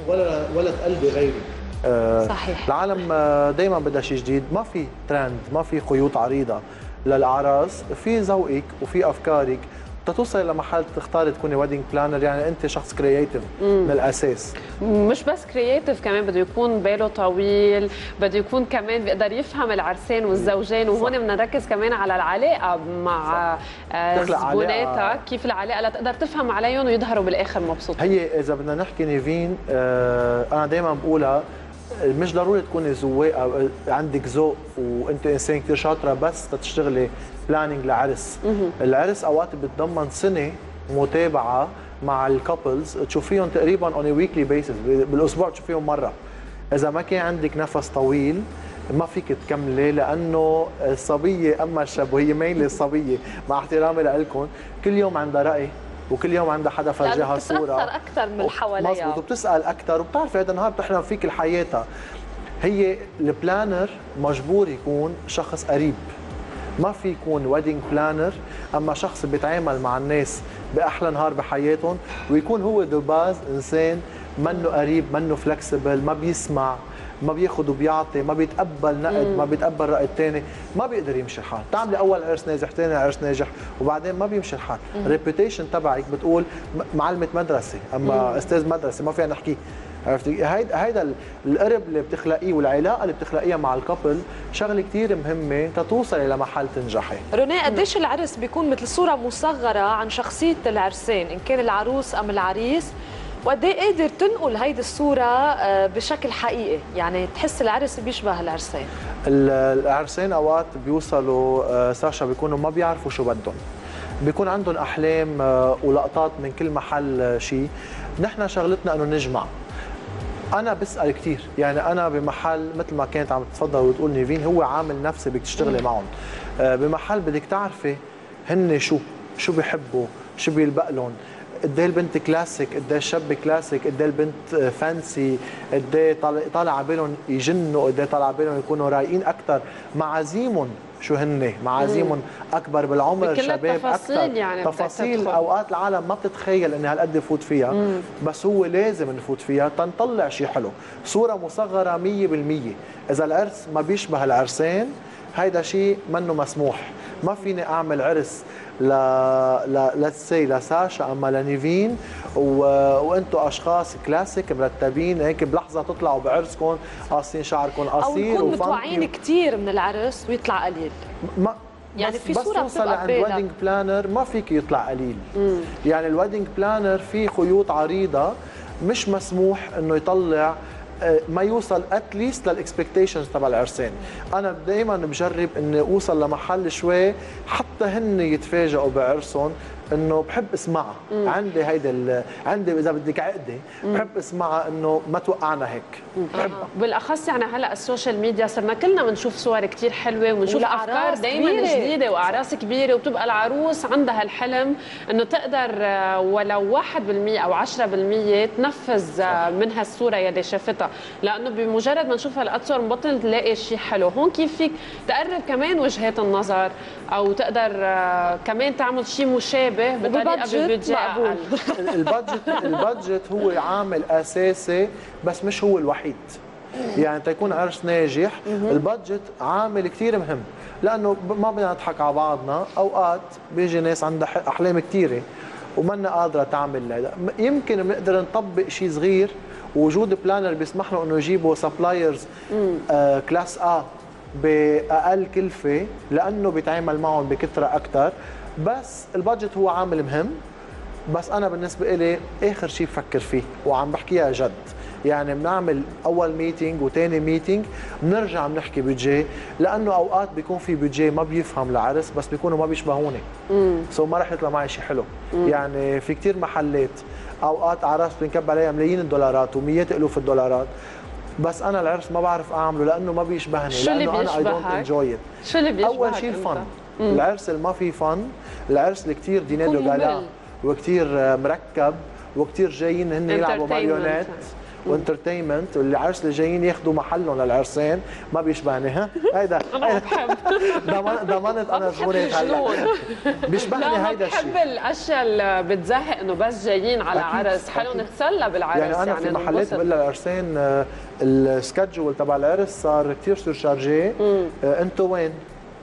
ولا تقلبي غيرك. صحيح. العالم دائما بدها شيء جديد، ما في ترند، ما في خيوط عريضه للاعراس، في ذوقك وفي افكارك تتوصل لمحل تختاري تكوني ويدنج بلانر، يعني انت شخص كرييتيف من الاساس. مش بس كرييتيف، كمان بده يكون باله طويل، بده يكون كمان بيقدر يفهم العرسين والزوجين، وهون بدنا نركز كمان على العلاقه مع زبوناتك، كيف العلاقه لتقدر تفهم عليهم ويظهروا بالاخر مبسوطين. هي اذا بدنا نحكي نيفين، انا دائما بقولها مش ضروري تكوني ذواقه، عندك ذوق وانت انسان كثير شاطره بس تشتغلي بلاننج لعرس. العرس اوقات بتضمن سنه متابعه مع الكابلز، تشوفيهم تقريبا اون ويكلي بيسز، بالاسبوع تشوفيهم مره. اذا ما كان عندك نفس طويل ما فيك تكملي، لانه الصبيه اما الشاب، وهي مينلي الصبيه مع احترامي لكم، كل يوم عندها راي وكل يوم عندها حدا فرجاها صوره، بتتاثر اكثر من اللي حواليها. مزبوط، وبتسال اكثر، وبتعرفي هذا النهار بتحلم فيك لحياتها. هي البلانر مجبور يكون شخص قريب، ما في يكون ويدنج بلانر اما شخص بيتعامل مع الناس باحلى نهار بحياتهم، ويكون هو دباز انسان منه قريب، منه فلكسبل، ما بيسمع، ما بياخذ وبيعطي، ما بيتقبل نقد، ما بيتقبل راي الثاني، ما بيقدر يمشي الحال. تعملي اول عرس ناجح، ثاني عرس ناجح، وبعدين ما بيمشي الحال. الريبيوتيشن تبعك بتقول معلمه مدرسه اما استاذ مدرسه، ما فينا نحكي. عرفتي؟ هيدا القرب اللي بتخلقيه والعلاقه اللي بتخلقيها مع الكابل شغله كثير مهمه تتوصلي لمحل تنجحي. روني، قديش العرس بيكون مثل صوره مصغره عن شخصيه العرسين، ان كان العروس ام العريس، وقد ايه قادر تنقل هيدي الصوره بشكل حقيقي، يعني تحس العرس بيشبه العرسين؟ العرسين اوقات بيوصلوا ساشا بيكونوا ما بيعرفوا شو بدهم، بيكون عندهم احلام ولقطات من كل محل شيء. نحن شغلتنا انه نجمع. انا بسال كثير، يعني انا بمحل مثل ما كانت عم تتفضل وتقول نيفين، هو عامل نفسي بدك تشتغلي معهم. بمحل بدك تعرفي هن شو بيحبوا، شو بيلبق لهم، قد ايه البنت كلاسيك، قد ايه الشاب كلاسيك، قد ايه البنت فانسي، قد ايه طالع على بالهم يجنوا، قد ايه طالع على بالهم يكونوا رايقين اكثر، معازيمهم شو هن، معازيمهم اكبر بالعمر، شباب اكثر، يعني تفاصيل اوقات العالم ما بتتخيل اني هالقد فوت فيها، بس هو لازم نفوت فيها تنطلع شيء حلو. صوره مصغره 100%. اذا العرس ما بيشبه العرسين هيدا شيء منه مسموح. ما فيني اعمل عرس لساشا اما لنيفين وانتم اشخاص كلاسيك مرتبين هيك بلحظه تطلعوا بعرسكم قاصين شعركم قصير، او نكون متوعين كثير من العرس ويطلع قليل. يعني في صوره توصل عند ويدنج بلانر ما فيك يطلع قليل. يعني الويدنج بلانر في خيوط عريضه مش مسموح انه يطلع ما يوصل اتليست للاكسبكتيشنز تبع العرسين. انا دائما بجرب اني اوصل لمحل شوي حتى هن يتفاجئوا بعرسهم انه بحب اسمعها. عندي عندي اذا بدك عقده بحب اسمعها انه ما توقعنا هيك. بحبها بالاخص يعني هلا السوشيال ميديا صرنا كلنا بنشوف صور كثير حلوه وبنشوف افكار دائما جديده واعراس كبيره، وبتبقى العروس عندها الحلم انه تقدر ولو 1% او 10% تنفذ من هالصوره يلي شافتها، لانه بمجرد ما نشوف هالصور بنبطل نلاقي شيء حلو. هون كيف فيك تقرب كمان وجهات النظر او تقدر كمان تعمل شيء مشابه بطريقه ببيدجت اقل. البادجت هو عامل اساسي بس مش هو الوحيد. يعني تيكون عرس ناجح البادجت عامل كثير مهم، لانه ما بدنا نضحك على بعضنا، اوقات بيجي ناس عندها احلام كثيره ومنا قادره تعمل هذا. يمكن بنقدر نطبق شيء صغير، وجود بلانر بيسمح له انه يجيبوا سبلايرز كلاس A باقل كلفه، لانه بيتعامل معهم بكثره اكثر. بس البادجت هو عامل مهم. بس انا بالنسبه لي اخر شيء بفكر فيه وعم بحكيها جد، يعني بنعمل اول ميتينج وثاني ميتينج بنرجع بنحكي بيدجي، لانه اوقات بيكون في بيدجي ما بيفهم العرس بس بيكونوا ما بيشبهوني، سو ما رح يطلع معي شيء حلو. يعني في كثير محلات اوقات اعراس بنكب عليها ملايين الدولارات ومئات الوف الدولارات، بس انا العرس ما بعرف اعمله لانه ما بيشبهني، لانه انا اي دونت انجوي ات. شو اللي بيشبهك؟ اول شيء الفن. العرس اللي ما في فن، العرس اللي كثير دينار دو غالا وكثير مركب وكثير جايين هن يلعبوا ماريونات وانترتينمنت، والعرس اللي جايين ياخذوا محلهم للعرسين ما بيشبهني. ها هيدا انا بحب ضمنت انا زبونة هلا بيشبهني هيدا الشيء. بحب الاشياء اللي بتزهق انه بس جايين على عرس، حلو نتسلى بالعرس. يعني انا في محلات بقول للعرسين السكادجول تبع العرس صار كثير سورشارجي، انتوا وين؟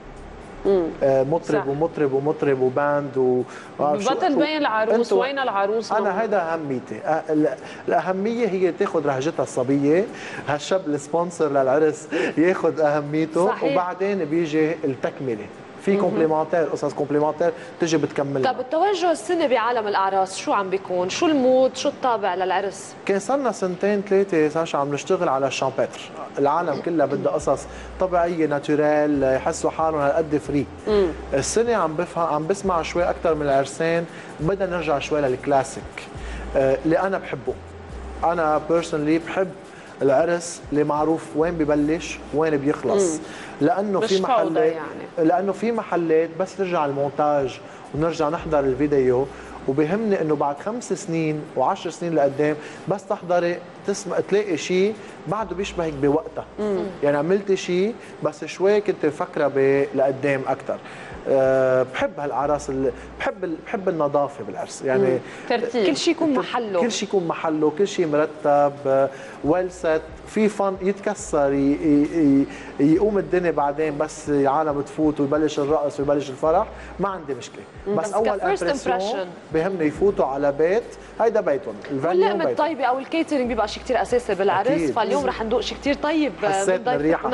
مطرب ومطرب ومطرب وباند بطل بين العروس، وين العروس؟ انا هيدا اهميتي. الاهميه هي تاخذ رهجتها الصبيه، هالشاب السبونسر للعرس ياخذ اهميته. صحيح. وبعدين بيجي التكمله، في كومبليمنتير، قصص كومبليمنتير تجي بتكملها. طب التوجه السنه بعالم الاعراس شو عم بيكون؟ شو المود؟ شو الطابع للعرس؟ كان صار سنتين ثلاثه ساشا عم نشتغل على الشامبيتر، العالم كلها بدها قصص طبيعيه ناتورال، يحسوا حالهم هالقد فري. السنه عم بسمع شوي اكثر من العرسان بدنا نرجع شوي للكلاسيك اللي انا بحبه. انا بيرسونلي بحب العرس اللي معروف وين ببلش وين بيخلص، لانه في محلات يعني. لانه في محلات بس ترجع المونتاج ونرجع نحضر الفيديو، وبهمني انه بعد 5 سنين و10 سنين لقدام بس تحضري تلاقي شيء بعده بيشبهك بوقتها. يعني عملتي شيء بس شوي كنت مفكره لقدام اكثر. بحب هالعراس، بحب النظافه بالعرس، يعني ترتيب، كل شيء يكون محله، كل شيء يكون محله، كل شيء مرتب، ويل سيت، في فن، يتكسر يقوم الدنيا بعدين بس العالم تفوت ويبلش الرقص ويبلش الفرح، ما عندي مشكله. بس اول امبريشن بهمني يفوتوا على بيت، هيدا بيتهم، اللقمه الطيبه او الكيترينج بيبقى شيء كثير اساسي بالعرس. أكيد. فاليوم رح ندوق شيء كثير طيب. حسيت بالريحه.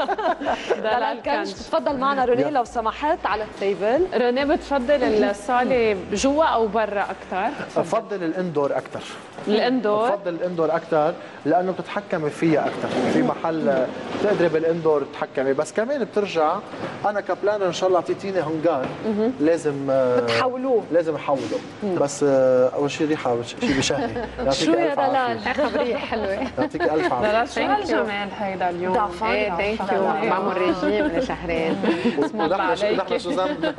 دلال كنش تتفضل معنا روني لو سمحت على التيبل. روني بتفضل الصاله جوا او برا اكثر؟ بفضل الاندور اكثر. الاندور؟ بفضل الاندور اكثر لانه بتتحكمي فيها اكثر، في محل بتقدري بالاندور تتحكمي، بس كمان بترجع انا كبلانر ان شاء الله اعطيتيني هنجار لازم بتحولوه، لازم احوله. بس اول شيء ريحه شيء بشهي. شو يا دلال؟ خبريه حلوه. يعطيك الف عافيه. دلال شو هالجمال هيدا اليوم؟ ايه ثانك يو، بعمل ريجيم لشهرين. اسمه الله عليك. نحن شو ذنبنا؟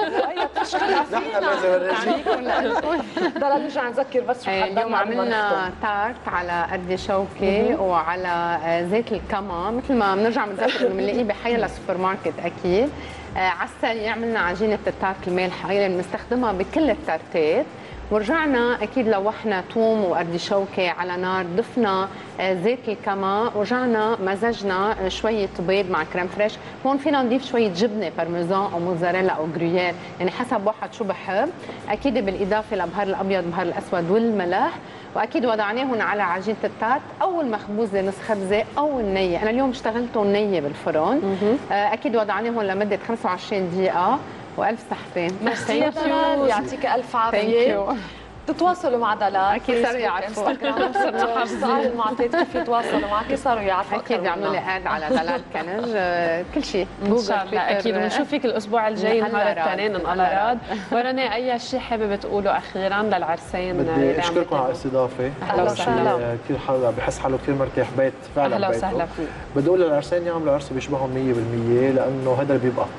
نحن لازم الريجيم. دلال نرجع نذكر بس شو اليوم عملنا تارت على قرد شوكي وعلى زيت الكما، مثل ما بنرجع بنذكر انه بنلاقيه بحي سوبر ماركت اكيد. على السريع عملنا عجينه التارت المالحه اللي بنستخدمها بكل التارتات، ورجعنا اكيد لوحنا ثوم وقرد شوكي على نار، ضفنا زيت الكما، ورجعنا مزجنا شويه بيض مع كريم فريش. هون فينا نضيف شويه جبنه بارميزان او موزاريلا او جرuyère، يعني حسب واحد شو بحب. اكيد بالاضافه لبهار الابيض، بهار الاسود والملح، واكيد وضعناهم على عجينه التارت او المخبوزه نص خبزه او النيه. انا اليوم اشتغلتهم نيه بالفرن. اكيد وضعناهم لمده 25 دقيقه. والف صحه. ميرسي يا دلال، يعطيك الف عافيه. تتواصلوا مع دلال اكيد صاروا يعرفوا. السؤال المعطيات كيف يتواصلوا معك صاروا يعرفوا اكيد يعملوا لي اد على دلال كنج كل شيء ان شاء الله. اكيد بنشوف فيك الاسبوع الجاي نهار الاثنين ان الله راد. وراني اي شيء حابب تقوله اخيرا للعرسين؟ بدي اشكركم على الاستضافه. اهلا وسهلا. كثير حلو، بحس حاله كثير مرتاح، بيت فعلا. اهلا وسهلا فيك. بدي اقول للعرسين يعملوا عرس بيشبههم 100%، لانه هذا اللي بيبقى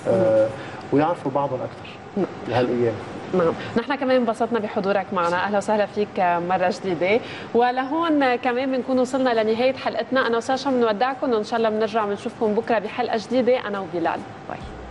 ويعرفوا بعضهم اكثر بهالايام. نعم، نحن كمان انبسطنا بحضورك معنا، اهلا وسهلا فيك مره جديده. ولهون كمان بنكون وصلنا لنهايه حلقتنا، انا وساشا بنودعكم وان شاء الله بنرجع بنشوفكم بكره بحلقه جديده انا وبلال. باي.